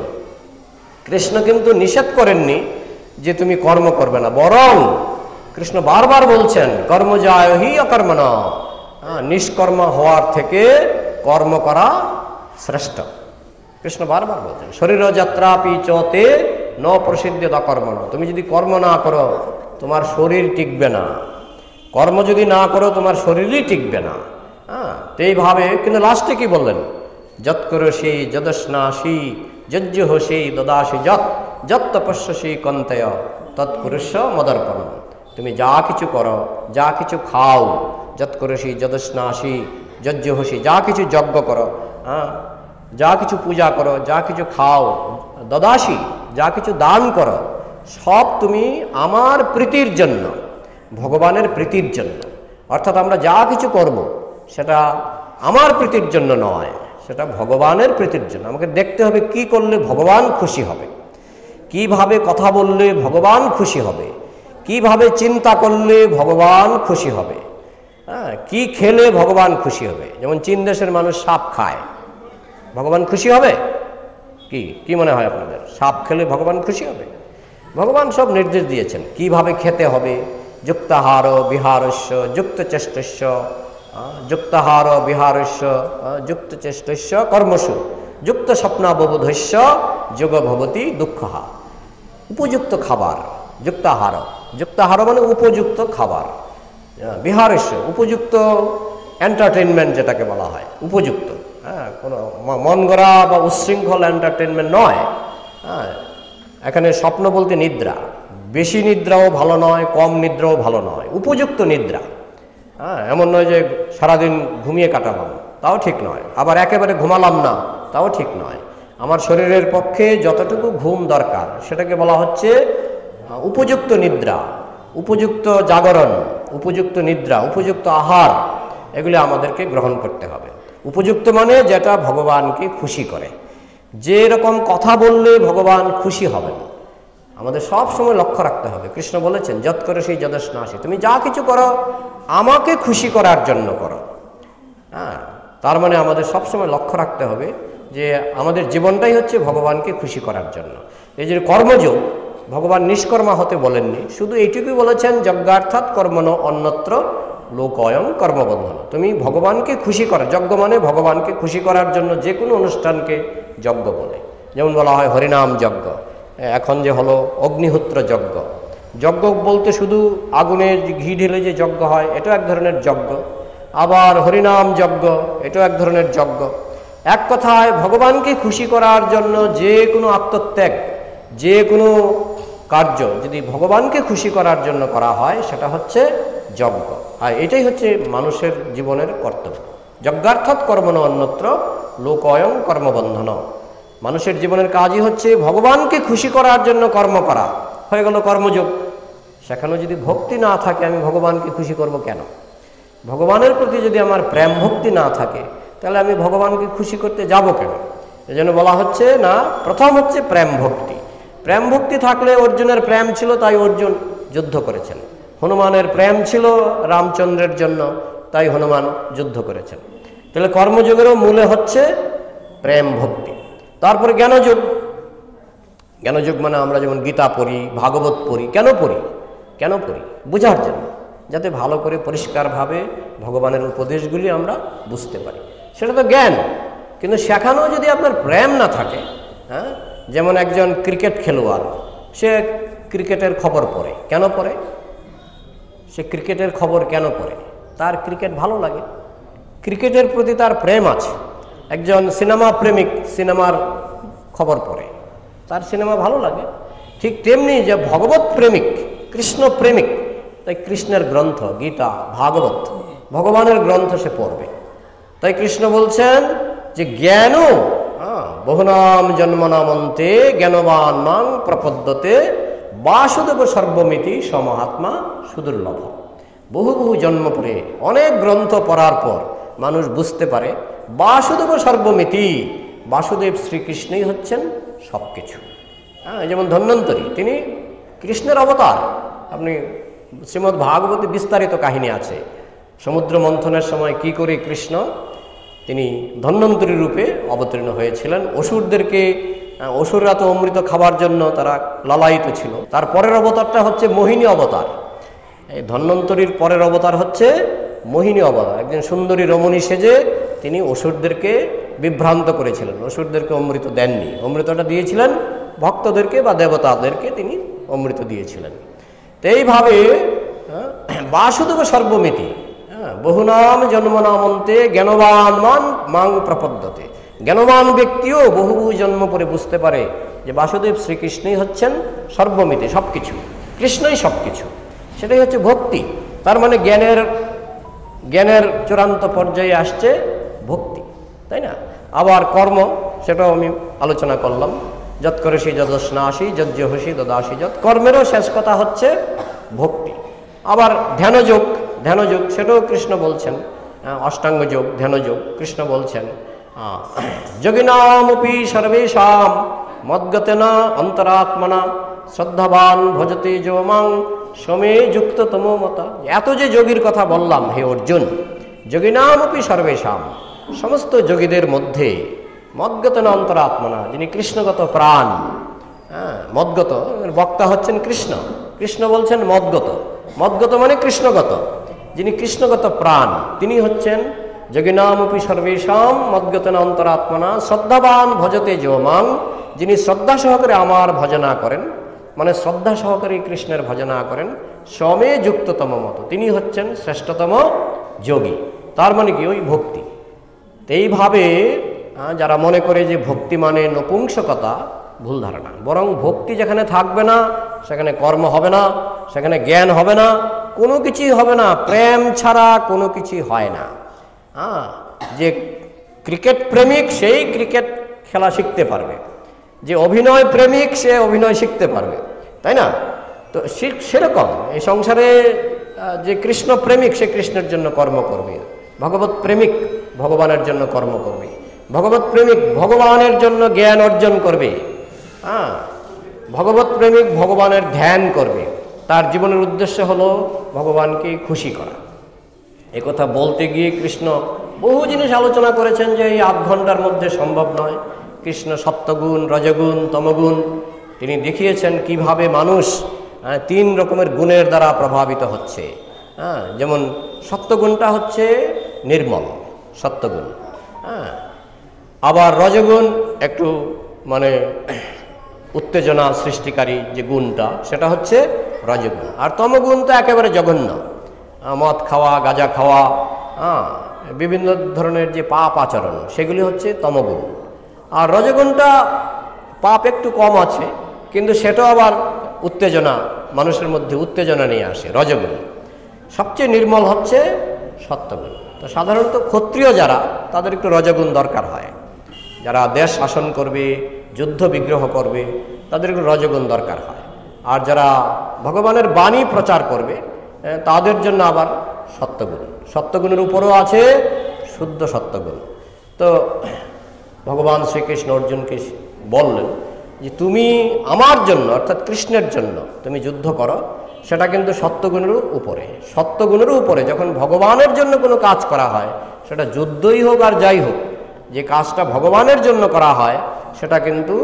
কৃষ্ণ কিন্তু নিষেধ করেননি যে তুমি কর্ম করবে না, বরং কৃষ্ণ বারবার বলছেন কর্মজায় হি অকর্মণ। হ্যাঁ, নিষ্কর্ম হওয়ার থেকে কর্ম করা শ্রেষ্ঠ। কৃষ্ণ বারবার বলছেন শরীর যাত্রাপি চতে ন প্রসিদ্ধ কর্মণ। তুমি যদি কর্ম না করো, তোমার শরীর টিকবে না। কর্ম যদি না করো, তোমার শরীরই টিকবে না। হ্যাঁ, তো এইভাবে কিন্তু লাস্টে কি বললেন? যৎ করসি যদস্নাসি যজ্ঞ হসি দদাসি যৎ যৎ তপস্যসি কন্তয় তৎপুরুষ মদর্পণ। তুমি যা কিছু করো, যা কিছু খাও, যৎ করসি যদস্নাসি যজ্ঞ হসি, যা কিছু যজ্ঞ করো, হ্যাঁ, যা কিছু পূজা করো, যা কিছু খাও, দদাসি, যা কিছু দান করো, সব তুমি আমার প্রীতির জন্য, ভগবানের প্রীতির জন্য। অর্থাৎ আমরা যা কিছু করব সেটা আমার প্রীতির জন্য নয়, সেটা ভগবানের প্রীতির জন্য। আমাকে দেখতে হবে কি করলে ভগবান খুশি হবে, কিভাবে কথা বললে ভগবান খুশি হবে, কিভাবে চিন্তা করলে ভগবান খুশি হবে, হ্যাঁ, কি খেলে ভগবান খুশি হবে। যেমন চীন দেশের মানুষ সাপ খায়, ভগবান খুশি হবে? কি কি মনে হয় আপনাদের? সাপ খেলে ভগবান খুশি হবে? ভগবান সব নির্দেশ দিয়েছেন কিভাবে খেতে হবে। যুক্তাহার বিহারস্য যুক্তচেষ্টস্য, যুক্তাহার বিহারস্য যুক্তচেষ্টস্য কর্মসু যুক্ত স্বপ্নাববোধস্য যোগ ভবতি দুঃখহা। উপযুক্ত খাবার, যুক্তাহার, যুক্তাহার মানে উপযুক্ত খাবার, বিহারস্য উপযুক্ত এন্টারটেনমেন্ট যেটাকে বলা হয়, উপযুক্ত। হ্যাঁ, কোনো মন গড়া বা উচ্ছৃঙ্খল এন্টারটেনমেন্ট নয়। হ্যাঁ, এখানে স্বপ্ন বলতে নিদ্রা, বেশি নিদ্রাও ভালো নয়, কম নিদ্রাও ভালো নয়, উপযুক্ত নিদ্রা। হ্যাঁ, এমন নয় যে সারাদিন ঘুমিয়ে কাটালাম, তাও ঠিক নয়। আবার একেবারে ঘুমালাম না, তাও ঠিক নয়। আমার শরীরের পক্ষে যতটুকু ঘুম দরকার সেটাকে বলা হচ্ছে উপযুক্ত নিদ্রা, উপযুক্ত জাগরণ, উপযুক্ত নিদ্রা, উপযুক্ত আহার। এগুলি আমাদেরকে গ্রহণ করতে হবে। উপযুক্ত মানে যেটা ভগবানকে খুশি করে, যে রকম কথা বললে ভগবান খুশি হবেন, আমাদের সব সময় লক্ষ্য রাখতে হবে। কৃষ্ণ বলেছেন যৎ করে সেই যদস্নাসি, তুমি যা কিছু করো আমাকে খুশি করার জন্য করো। হ্যাঁ, তার মানে আমাদের সবসময় লক্ষ্য রাখতে হবে যে আমাদের জীবনটাই হচ্ছে ভগবানকে খুশি করার জন্য। এই যে কর্মযোগ, ভগবান নিষ্কর্মা হতে বলেননি, শুধু এইটুকুই বলেছেন যজ্ঞার্থাৎ কর্মণ অন্যত্র লোকয়ং কর্মবন্ধন। তুমি ভগবানকে খুশি করো, যজ্ঞ মানে ভগবানকে খুশি করার জন্য যে কোনো অনুষ্ঠানকে যজ্ঞ বলে। যেমন বলা হয় হরিনাম যজ্ঞ, এখন যে হলো অগ্নিহোত্র যজ্ঞ। যজ্ঞ বলতে শুধু আগুনে ঘি ঢেলে যে যজ্ঞ হয়, এটাও এক ধরনের যজ্ঞ। আবার হরিনাম যজ্ঞ, এটাও এক ধরনের যজ্ঞ। এক কথায় ভগবানকে খুশি করার জন্য যে কোনো আত্মত্যাগ, যে কোনো কার্য যদি ভগবানকে খুশি করার জন্য করা হয় সেটা হচ্ছে যজ্ঞ। আর এটাই হচ্ছে মানুষের জীবনের কর্তব্য। যজ্ঞার্থাৎ কর্মণ অন্যত্র লোকয়ং কর্মবন্ধন। মানুষের জীবনের কাজই হচ্ছে ভগবানকে খুশি করার জন্য কর্ম করা, হয়ে গেল কর্মযোগ। সেখানে যদি ভক্তি না থাকে আমি ভগবানকে খুশি করব কেন? ভগবানের প্রতি যদি আমার প্রেম ভক্তি না থাকে তাহলে আমি ভগবানকে খুশি করতে যাব কেন? এই জন্য বলা হচ্ছে না, প্রথম হচ্ছে প্রেম ভক্তি। প্রেম ভক্তি থাকলে, অর্জুনের প্রেম ছিল তাই অর্জুন যুদ্ধ করেছেন, হনুমানের প্রেম ছিল রামচন্দ্রের জন্য তাই হনুমান যুদ্ধ করেছেন। তাহলে কর্মযোগেরও মূলে হচ্ছে প্রেম ভক্তি। তারপরে জ্ঞানযোগ। জ্ঞানযোগ মানে আমরা যেমন গীতা পড়ি, ভাগবত পড়ি, কেন পড়ি? কেন পড়ি? বোঝার জন্য, যাতে ভালো করে পরিষ্কারভাবে ভগবানের উপদেশগুলি আমরা বুঝতে পারি। সেটা তো জ্ঞান। কিন্তু সেখানেও যদি আপনার প্রেম না থাকে, হ্যাঁ, যেমন একজন ক্রিকেট খেলোয়াড়, সে ক্রিকেটের খবর পড়ে, কেন পড়ে? সে ক্রিকেটের খবর কেন পড়ে? তার ক্রিকেট ভালো লাগে, ক্রিকেটের প্রতি তার প্রেম আছে। একজন সিনেমা প্রেমিক সিনেমার খবর পড়ে, তার সিনেমা ভালো লাগে। ঠিক তেমনি যে ভগবত প্রেমিক, কৃষ্ণ প্রেমিক, তাই কৃষ্ণের গ্রন্থ গীতা, ভাগবত, ভগবানের গ্রন্থ সে পড়বে। তাই কৃষ্ণ বলছেন যে জ্ঞান বহুনাম জন্মনামন্তে জ্ঞানবান মাং প্রপদ্যতে বাসুদেব সর্বমিতি সমহাত্মা সুদুর্লভ। বহু বহু জন্ম পরে অনেক গ্রন্থ পড়ার পর মানুষ বুঝতে পারে বাসুদেব সর্বমিতি, বাসুদেব শ্রীকৃষ্ণই হচ্ছেন সব কিছু। হ্যাঁ, যেমন ধন্বন্তরী, তিনি কৃষ্ণের অবতার। আপনি শ্রীমদ্ ভাগবতে বিস্তারিত কাহিনী আছে, সমুদ্র মন্থনের সময় কি করে কৃষ্ণ তিনি ধন্বন্তরী রূপে অবতীর্ণ হয়েছিলেন। অসুরদেরকে, অসুররা তো অমৃত খাবার জন্য তারা লালায়িত ছিল। তার পরের অবতারটা হচ্ছে মোহিনী অবতার। এই ধন্বন্তরীর পরের অবতার হচ্ছে মোহিনী অবতার। একজন সুন্দরী রমণী সেজে তিনি অসুরদেরকে বিভ্রান্ত করেছিলেন, অসুরদেরকে অমৃত দেননি, অমৃতটা দিয়েছিলেন ভক্তদেরকে বা দেবতাদেরকে তিনি অমৃত দিয়েছিলেন। তো এইভাবে বাসুদেব সর্বমিতি, হ্যাঁ, বহুনাম জন্মনামন্তে জ্ঞানবান মান মাং প্রপদ্যতে। জ্ঞানবান ব্যক্তিও বহু বহু জন্ম পরে বুঝতে পারে যে বাসুদেব শ্রীকৃষ্ণই হচ্ছেন সর্বমিতি, সব কিছু, কৃষ্ণই সব কিছু। সেটাই হচ্ছে ভক্তি। তার মানে জ্ঞানের জ্ঞানের চূড়ান্ত পর্যায়ে আসছে ভক্তি, তাই না? আবার কর্ম, সেটাও আমি আলোচনা করলাম, যৎ করে সেই যদস্নাসি যজ্ঞ হসি দদাসি যৎ। কর্মেরও শেষ কথা হচ্ছে ভক্তি। আবার ধ্যানযোগ, ধ্যানযোগ সেটাও কৃষ্ণ বলছেন, অষ্টাঙ্গ যোগ, ধ্যানযোগ। কৃষ্ণ বলছেন যোগিনামপি সর্বেষাম মদ্গতেনা অন্তরাত্মনা শ্রদ্ধাবান ভজতে যো মাং সমে যুক্ত তমো মতা। এত যে যোগীর কথা বললাম হে অর্জুন, যোগিনামপি সর্বেষাম, সমস্ত যোগীদের মধ্যে মদ্গতেনা অন্তরাত্মনা, যিনি কৃষ্ণগত প্রাণ, হ্যাঁ, মদ্গত, বক্তা হচ্ছেন কৃষ্ণ। কৃষ্ণ বলছেন মদ্গত, মদ্গত মানে কৃষ্ণগত, যিনি কৃষ্ণগত প্রাণ তিনি হচ্ছেন যোগিনামপি সর্বেষাম মদ্গতেনা অন্তরাত্মনা শ্রদ্ধাবান ভজতে যো মাং, যিনি শ্রদ্ধা সহকারে আমার ভজনা করেন, মানে শ্রদ্ধা সহকারে কৃষ্ণের ভজনা করেন, সমে যুক্ততম মত, তিনি হচ্ছেন শ্রেষ্ঠতম যোগী। তার মানে কি? ওই ভক্তি। এইভাবে যারা মনে করে যে ভক্তি মানে নপুংসকতা, ভুল ধারণা। বরং ভক্তি যেখানে থাকবে না সেখানে কর্ম হবে না, সেখানে জ্ঞান হবে না, কোনো কিছুই হবে না। প্রেম ছাড়া কোনো কিছুই হয় না। হ্যাঁ, যে ক্রিকেট প্রেমিক সেই ক্রিকেট খেলা শিখতে পারবে, যে অভিনয় প্রেমিক সে অভিনয় শিখতে পারবে, তাই না? তো সেরকম এই সংসারে যে কৃষ্ণ প্রেমিক সে কৃষ্ণের জন্য কর্ম করবে, ভগবত প্রেমিক ভগবানের জন্য কর্ম করবে, ভগবত প্রেমিক ভগবানের জন্য জ্ঞান অর্জন করবে, হ্যাঁ, ভগবত প্রেমিক ভগবানের ধ্যান করবে। তার জীবনের উদ্দেশ্য হলো ভগবানকে খুশি করা। এ কথা বলতে গিয়ে কৃষ্ণ বহু জিনিস আলোচনা করেছেন যে এই আধ ঘন্টার মধ্যে সম্ভব নয়। কৃষ্ণ সত্যগুণ, রজগুণ, তমগুণ তিনি দেখিয়েছেন কিভাবে মানুষ তিন রকমের গুণের দ্বারা প্রভাবিত হচ্ছে। হ্যাঁ, যেমন সত্যগুণটা হচ্ছে নির্মল সত্যগুণ, হ্যাঁ, আবার রজগুণ একটু মানে উত্তেজনা সৃষ্টিকারী যে গুণটা সেটা হচ্ছে রজগুণ, আর তমগুণ তো একেবারে জঘন্য, মদ খাওয়া, গাঁজা খাওয়া, হ্যাঁ, বিভিন্ন ধরনের যে পাপ আচরণ সেগুলি হচ্ছে তমগুণ। আর রজগুণটা পাপ একটু কম আছে, কিন্তু সেটাও আবার উত্তেজনা, মানুষের মধ্যে উত্তেজনা নিয়ে আসে রজগুণ। সবচেয়ে নির্মল হচ্ছে সত্যগুণ। তো সাধারণত ক্ষত্রিয় যারা, তাদের একটু রজগুণ দরকার হয়। যারা দেশ শাসন করবে, যুদ্ধ বিগ্রহ করবে, তাদের একটু রজগুণ দরকার হয়। আর যারা ভগবানের বাণী প্রচার করবে তাদের জন্য আবার সত্যগুণ। সত্যগুণের উপরও আছে শুদ্ধ সত্যগুণ। তো ভগবান শ্রীকৃষ্ণ অর্জুনকে বললেন যে তুমি আমার জন্য অর্থাৎ কৃষ্ণের জন্য তুমি যুদ্ধ করো, সেটা কিন্তু সত্যগুণের উপরে। সত্যগুণের উপরে যখন ভগবানের জন্য কোনো কাজ করা হয়, সেটা যুদ্ধই হোক আর যাই হোক, যে কাজটা ভগবানের জন্য করা হয় সেটা কিন্তু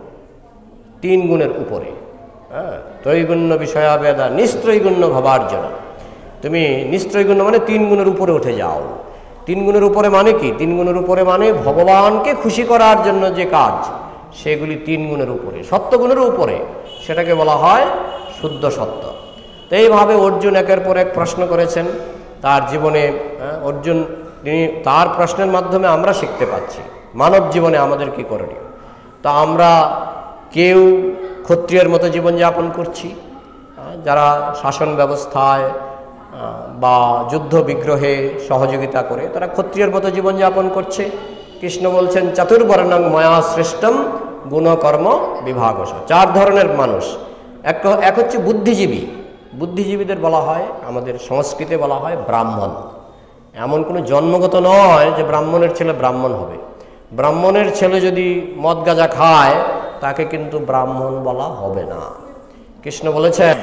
তিন গুণের উপরে। হ্যাঁ, ত্রৈগুণ্য বিষয়াবেদা নিস্ত্রৈগুণ্য ভবার্জন। তুমি নিস্ত্রৈগুণ্য মানে তিন গুণের উপরে উঠে যাও। তিন গুণের উপরে মানে কি? তিন গুণের উপরে মানে ভগবানকে খুশি করার জন্য যে কাজ, সেগুলি তিন গুণের উপরে, সত্যগুণের উপরে, সেটাকে বলা হয় শুদ্ধ সত্য। তো এইভাবে অর্জুন একের পর এক প্রশ্ন করেছেন তার জীবনে। অর্জুন তিনি তার প্রশ্নের মাধ্যমে আমরা শিখতে পাচ্ছি মানব জীবনে আমাদের কি করণীয়। তা আমরা কেউ ক্ষত্রিয়ের মতো জীবনযাপন করছি, যারা শাসন ব্যবস্থায় বা যুদ্ধ বিগ্রহে সহযোগিতা করে তারা ক্ষত্রিয়ের মতো জীবনযাপন করছে। কৃষ্ণ বলছেন চতুর্বর্ণং ময়া শ্রেষ্ঠম গুণকর্ম বিভাগস। চার ধরনের মানুষ। এক এক হচ্ছে বুদ্ধিজীবী। বুদ্ধিজীবীদের বলা হয়, আমাদের সংস্কৃতে বলা হয় ব্রাহ্মণ। এমন কোনো জন্মগত নয় যে ব্রাহ্মণের ছেলে ব্রাহ্মণ হবে। ব্রাহ্মণের ছেলে যদি মদ গাঁজা খায় তাকে কিন্তু ব্রাহ্মণ বলা হবে না। কৃষ্ণ বলেছেন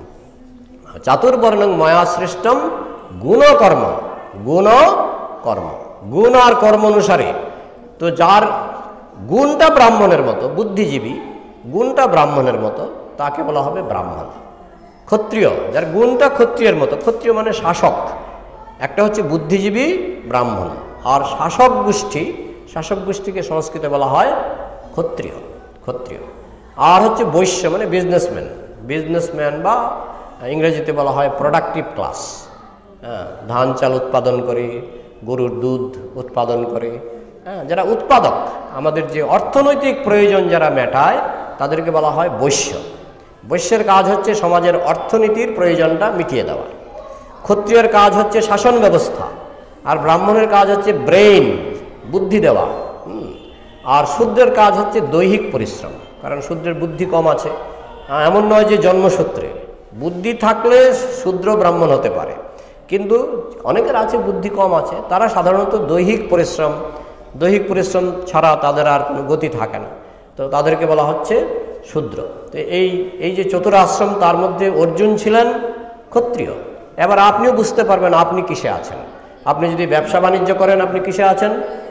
চাতুর্বর্ণং ময়া সৃষ্টম গুণকর্ম। গুণ কর্ম, গুণ আর কর্ম অনুসারে। তো যার গুণটা ব্রাহ্মণের মতো, বুদ্ধিজীবী গুণটা ব্রাহ্মণের মতো, তাকে বলা হবে ব্রাহ্মণ। ক্ষত্রিয়, যার গুণটা ক্ষত্রিয়ের মতো, ক্ষত্রিয় মানে শাসক। একটা হচ্ছে বুদ্ধিজীবী ব্রাহ্মণ, আর শাসক গোষ্ঠী, শাসক গোষ্ঠীকে সংস্কৃতে বলা হয় ক্ষত্রিয়। ক্ষত্রিয় আর হচ্ছে বৈশ্য মানে বিজনেসম্যান। বিজনেসম্যান বা ইংরেজিতে বলা হয় প্রোডাক্টিভ ক্লাস। হ্যাঁ, ধান চাল উৎপাদন করে, গরুর দুধ উৎপাদন করে, হ্যাঁ, যারা উৎপাদক, আমাদের যে অর্থনৈতিক প্রয়োজন যারা মেটায়, তাদেরকে বলা হয় বৈশ্য। বৈশ্যের কাজ হচ্ছে সমাজের অর্থনীতির প্রয়োজনটা মিটিয়ে দেওয়া। ক্ষত্রিয়ের কাজ হচ্ছে শাসন ব্যবস্থা, আর ব্রাহ্মণের কাজ হচ্ছে ব্রেইন, বুদ্ধি দেওয়া। আর শূদ্রের কাজ হচ্ছে দৈহিক পরিশ্রম, কারণ শূদ্রের বুদ্ধি কম আছে। এমন নয় যে জন্মসূত্রে বুদ্ধি থাকলে শূদ্র ব্রাহ্মণ হতে পারে, কিন্তু অনেকের আছে বুদ্ধি কম আছে, তারা সাধারণত দৈহিক পরিশ্রম, দৈহিক পরিশ্রম ছাড়া তাদের আর কোনো গতি থাকে না, তো তাদেরকে বলা হচ্ছে শূদ্র। তো এই এই যে চতুরাশ্রম, তার মধ্যে অর্জুন ছিলেন ক্ষত্রিয়। এবার আপনিও বুঝতে পারবেন আপনি কিসে আছেন। আপনি যদি ব্যবসা বাণিজ্য করেন, আপনি কিসে আছেন?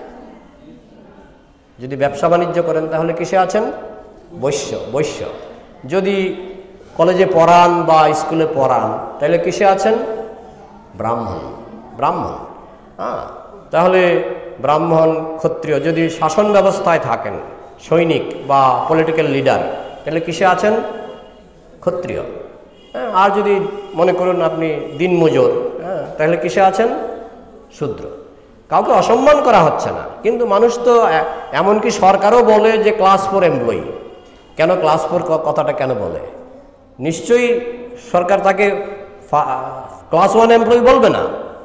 যদি ব্যবসা বাণিজ্য করেন তাহলে কিসে আছেন? বৈশ্য। বৈশ্য। যদি কলেজে পড়ান বা স্কুলে পড়ান তাহলে কিসে আছেন? ব্রাহ্মণ। ব্রাহ্মণ। হ্যাঁ, তাহলে ব্রাহ্মণ, ক্ষত্রিয়। যদি শাসন ব্যবস্থায় থাকেন, সৈনিক বা পলিটিক্যাল লিডার, তাহলে কিসে আছেন? ক্ষত্রিয়। হ্যাঁ, আর যদি মনে করুন আপনি দিনমজুর, হ্যাঁ, তাহলে কিসে আছেন? শূদ্র। কাউকে অসম্মান করা হচ্ছে না, কিন্তু মানুষ তো, এমনকি সরকারও বলে যে ক্লাস ফোর এমপ্লয়ি। কেন ক্লাস ফোর কথাটা কেন বলে? নিশ্চয়ই সরকার তাকে ক্লাস ওয়ান এমপ্লয়ি বলবে না,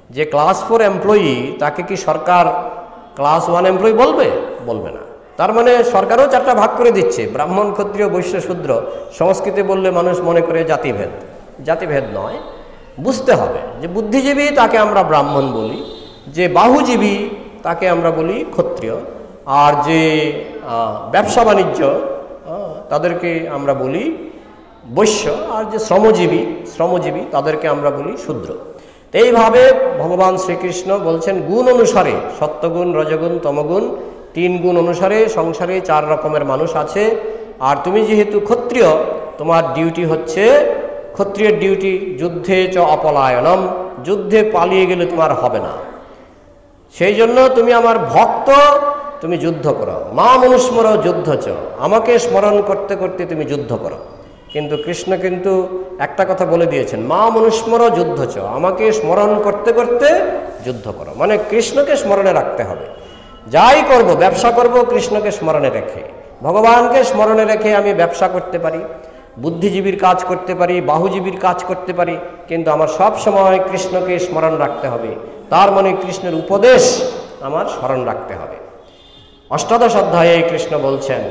যে ক্লাস ফোর এমপ্লয়ি তাকে কি সরকার ক্লাস ওয়ান এমপ্লয়ি বলবে? বলবে না। তার মানে সরকারও চারটা ভাগ করে দিচ্ছে, ব্রাহ্মণ, ক্ষত্রিয়, বৈশ্য, শূদ্র। সংস্কৃতে বললে মানুষ মনে করে জাতিভেদ, জাতিভেদ নয়। বুঝতে হবে যে বুদ্ধিজীবী তাকে আমরা ব্রাহ্মণ বলি, যে বাহুজীবী তাকে আমরা বলি ক্ষত্রিয়, আর যে ব্যবসা বাণিজ্য তাদেরকে আমরা বলি বৈশ্য, আর যে শ্রমজীবী শ্রমজীবী তাদেরকে আমরা বলি শূদ্র। তো এইভাবে ভগবান শ্রীকৃষ্ণ বলছেন গুণ অনুসারে, সত্যগুণ, রজগুণ, তমগুণ, তিন গুণ অনুসারে সংসারে চার রকমের মানুষ আছে। আর তুমি যেহেতু ক্ষত্রিয়, তোমার ডিউটি হচ্ছে, ক্ষত্রিয়ের ডিউটি যুদ্ধে চ অপলায়নম, যুদ্ধে পালিয়ে গেলে তোমার হবে না। সেই জন্য তুমি আমার ভক্ত, তুমি যুদ্ধ করো। মা মনুস্মর যুদ্ধ চ, আমাকে স্মরণ করতে করতে তুমি যুদ্ধ করো। কিন্তু কৃষ্ণ কিন্তু একটা কথা বলে দিয়েছেন, মা মনুস্মর যুদ্ধ চ, আমাকে স্মরণ করতে করতে যুদ্ধ করো। মানে কৃষ্ণকে স্মরণে রাখতে হবে। যাই করব, ব্যবসা করব কৃষ্ণকে স্মরণে রেখে, ভগবানকে স্মরণে রেখে আমি ব্যবসা করতে পারি, বুদ্ধিজীবীর কাজ করতে পারি, বাহুজীবীর কাজ করতে পারি, কিন্তু আমার সব সময় কৃষ্ণকে স্মরণ রাখতে হবে। তার মানে কৃষ্ণের উপদেশ আমার স্মরণ রাখতে হবে। অষ্টাদশ অধ্যায়ে কৃষ্ণ বলছেন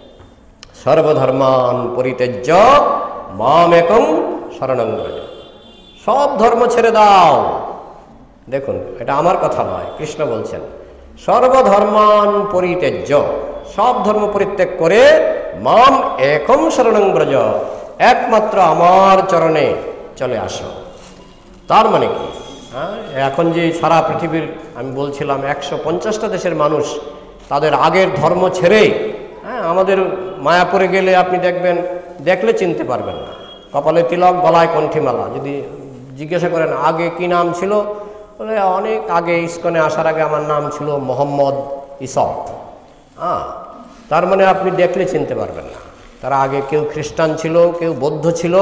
সর্বধর্মান পরিত্যজ্য মামেকং শরণং ব্রজ, সব ধর্ম ছেড়ে দাও। দেখুন, এটা আমার কথা নয়, কৃষ্ণ বলছেন সর্বধর্মান পরিত্যজ্য, সব ধর্ম পরিত্যাগ করে মাম একং শরণং ব্রজ, একমাত্র আমার চরণে চলে আসো। তার মানে কি? হ্যাঁ, এখন যে সারা পৃথিবীর আমি বলছিলাম একশো পঞ্চাশটা দেশের মানুষ তাদের আগের ধর্ম ছেড়ে, হ্যাঁ, আমাদের মায়াপুরে গেলে আপনি দেখবেন, দেখলে চিনতে পারবেন না, কপালে তিলক, গলায় কণ্ঠিমালা। যদি জিজ্ঞাসা করেন আগে কি নাম ছিল, বলে অনেক আগে, ইস্কনে আসার আগে আমার নাম ছিল মোহাম্মদ ইসব। হ্যাঁ, তার মানে আপনি দেখলে চিনতে পারবেন না। তারা আগে কেউ খ্রিস্টান ছিল, কেউ বৌদ্ধ ছিল,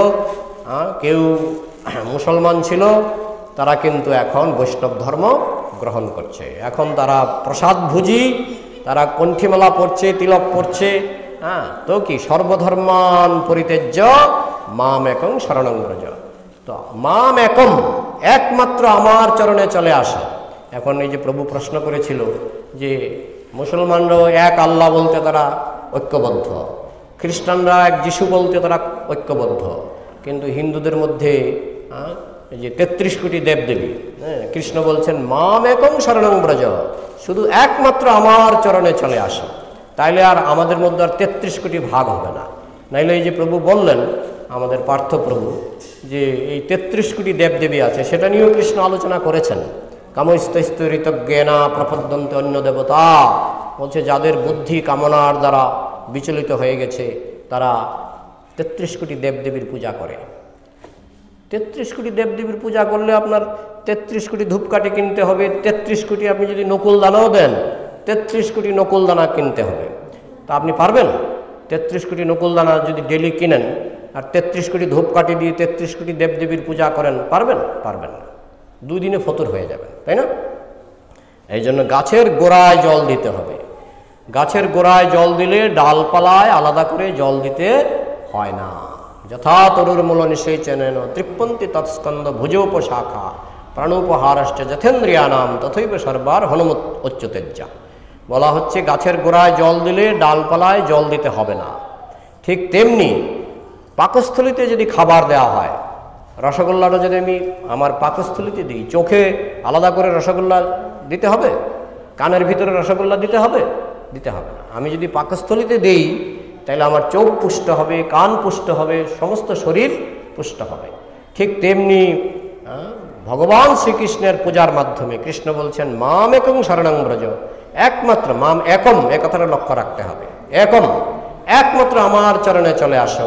কেউ মুসলমান ছিল, তারা কিন্তু এখন বৈষ্ণব ধর্ম গ্রহণ করছে। এখন তারা প্রসাদ ভুজি, তারা কণ্ঠিমালা পড়ছে, তিলক পড়ছে। হ্যাঁ, তো কি সর্বধর্মান পরিত্যজ্য মাম একং শরণং ব্রজ, তো মাম একম, একমাত্র আমার চরণে চলে আসা। এখন এই যে প্রভু প্রশ্ন করেছিল যে মুসলমানরাও এক আল্লাহ বলতে তারা ঐক্যবদ্ধ, খ্রিস্টানরা এক যিশু বলতে তারা ঐক্যবদ্ধ, কিন্তু হিন্দুদের মধ্যে এই যে তেত্রিশ কোটি দেবদেবী, হ্যাঁ, কৃষ্ণ বলছেন মাম একং শরণং ব্রজ, শুধু একমাত্র আমার চরণে চলে আসো। তাইলে আর আমাদের মধ্যে আর তেত্রিশ কোটি ভাগ হবে না। নাইলে এই যে প্রভু বললেন, আমাদের পার্থ প্রভু, যে এই তেত্রিশ কোটি দেবদেবী আছে, সেটা নিয়েও কৃষ্ণ আলোচনা করেছেন। কামস্তৈস্তরিতজ্ঞেনা প্রপদ্যন্তে অন্য দেবতা, বলছে যাদের বুদ্ধি কামনার দ্বারা বিচলিত হয়ে গেছে তারা তেত্রিশ কোটি দেবদেবীর পূজা করে। তেত্রিশ কোটি দেবদেবীর পূজা করলে আপনার তেত্রিশ কোটি ধূপকাঠি কিনতে হবে, তেত্রিশ কোটি আপনি যদি নকুল দানাও দেন, তেত্রিশ কোটি নকুল দানা কিনতে হবে। তা আপনি পারবেন? তেত্রিশ কোটি নকুল দানা যদি ডেলি কিনেন আর তেত্রিশ কোটি ধূপকাঠি দিয়ে তেত্রিশ কোটি দেবদেবীর পূজা করেন, পারবেন? পারবেন না, দুই দিনে ফতুর হয়ে যাবেন, তাই না? এই জন্য গাছের গোড়ায় জল দিতে হবে। গাছের গোড়ায় জল দিলে ডালপালায় আলাদা করে জল দিতে হয় না। যথা তরুর মূল নিষেচনেন তৃপ্পন্তি তৎস্কন্দ ভুজোপশাখা প্রাণোপহারশ্চ যথেন্দ্রিয়ানাম তথৈব সর্বার হনুমত উচ্চতেজ্জা। বলা হচ্ছে গাছের গোড়ায় জল দিলে ডালপালায় জল দিতে হবে না। ঠিক তেমনি পাকস্থলিতে যদি খাবার দেওয়া হয়, রসগোল্লাটা যদি আমি আমার পাকস্থলিতে দিই, চোখে আলাদা করে রসগোল্লা দিতে হবে? কানের ভিতরে রসগোল্লা দিতে হবে? দিতে হবে না। আমি যদি পাকস্থলিতে দিই তাহলে আমার চোখ পুষ্ট হবে, কান পুষ্ট হবে, সমস্ত শরীর পুষ্ট হবে। ঠিক তেমনি ভগবান শ্রীকৃষ্ণের পূজার মাধ্যমে কৃষ্ণ বলছেন মাম একং শরণং ব্রজ, একমাত্র মাম একম, এ কথাটা লক্ষ্য রাখতে হবে। একম, একমাত্র আমার চরণে চলে আসো।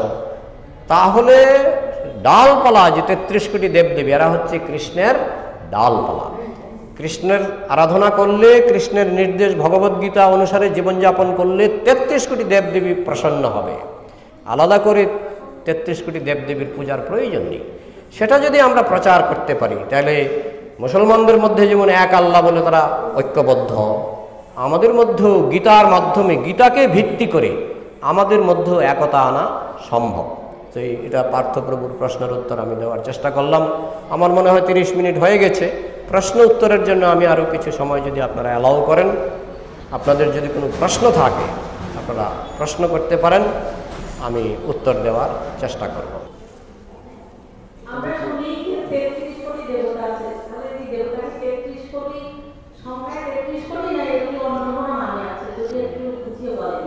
তাহলে ডালপালা যে তেত্রিশ কোটি দেবদেবী, এরা হচ্ছে কৃষ্ণের ডালপালা। কৃষ্ণের আরাধনা করলে, কৃষ্ণের নির্দেশ ভগবদ্গীতা অনুসারে জীবনযাপন করলে তেত্রিশ কোটি দেবদেবী প্রসন্ন হবে। আলাদা করে তেত্রিশ কোটি দেবদেবীর পূজার প্রয়োজন নেই। সেটা যদি আমরা প্রচার করতে পারি তাহলে মুসলমানদের মধ্যে যেমন এক আল্লাহ বলে তারা ঐক্যবদ্ধ, আমাদের মধ্যেও গীতার মাধ্যমে, গীতাকে ভিত্তি করে আমাদের মধ্যেও একতা আনা সম্ভব। তো এটা পার্থপ্রভুর প্রশ্নের উত্তর আমি দেওয়ার চেষ্টা করলাম। আমার মনে হয় তিরিশ মিনিট হয়ে গেছে। প্রশ্ন উত্তরের জন্য আমি আরও কিছু সময় যদি আপনারা অ্যালাউ করেন, আপনাদের যদি কোনো প্রশ্ন থাকে আপনারা প্রশ্ন করতে পারেন, আমি উত্তর দেওয়ার চেষ্টা করব। আমরা শুনি যে তেত্রিশ কোটি দেবতা আছে, তাহলে এই দেবতাকে তেত্রিশ কোটি সংখ্যায় তেত্রিশ কোটি না এগুলি অন্য কোনো মানে আছে, যদি একটু বুঝিয়ে বলেন।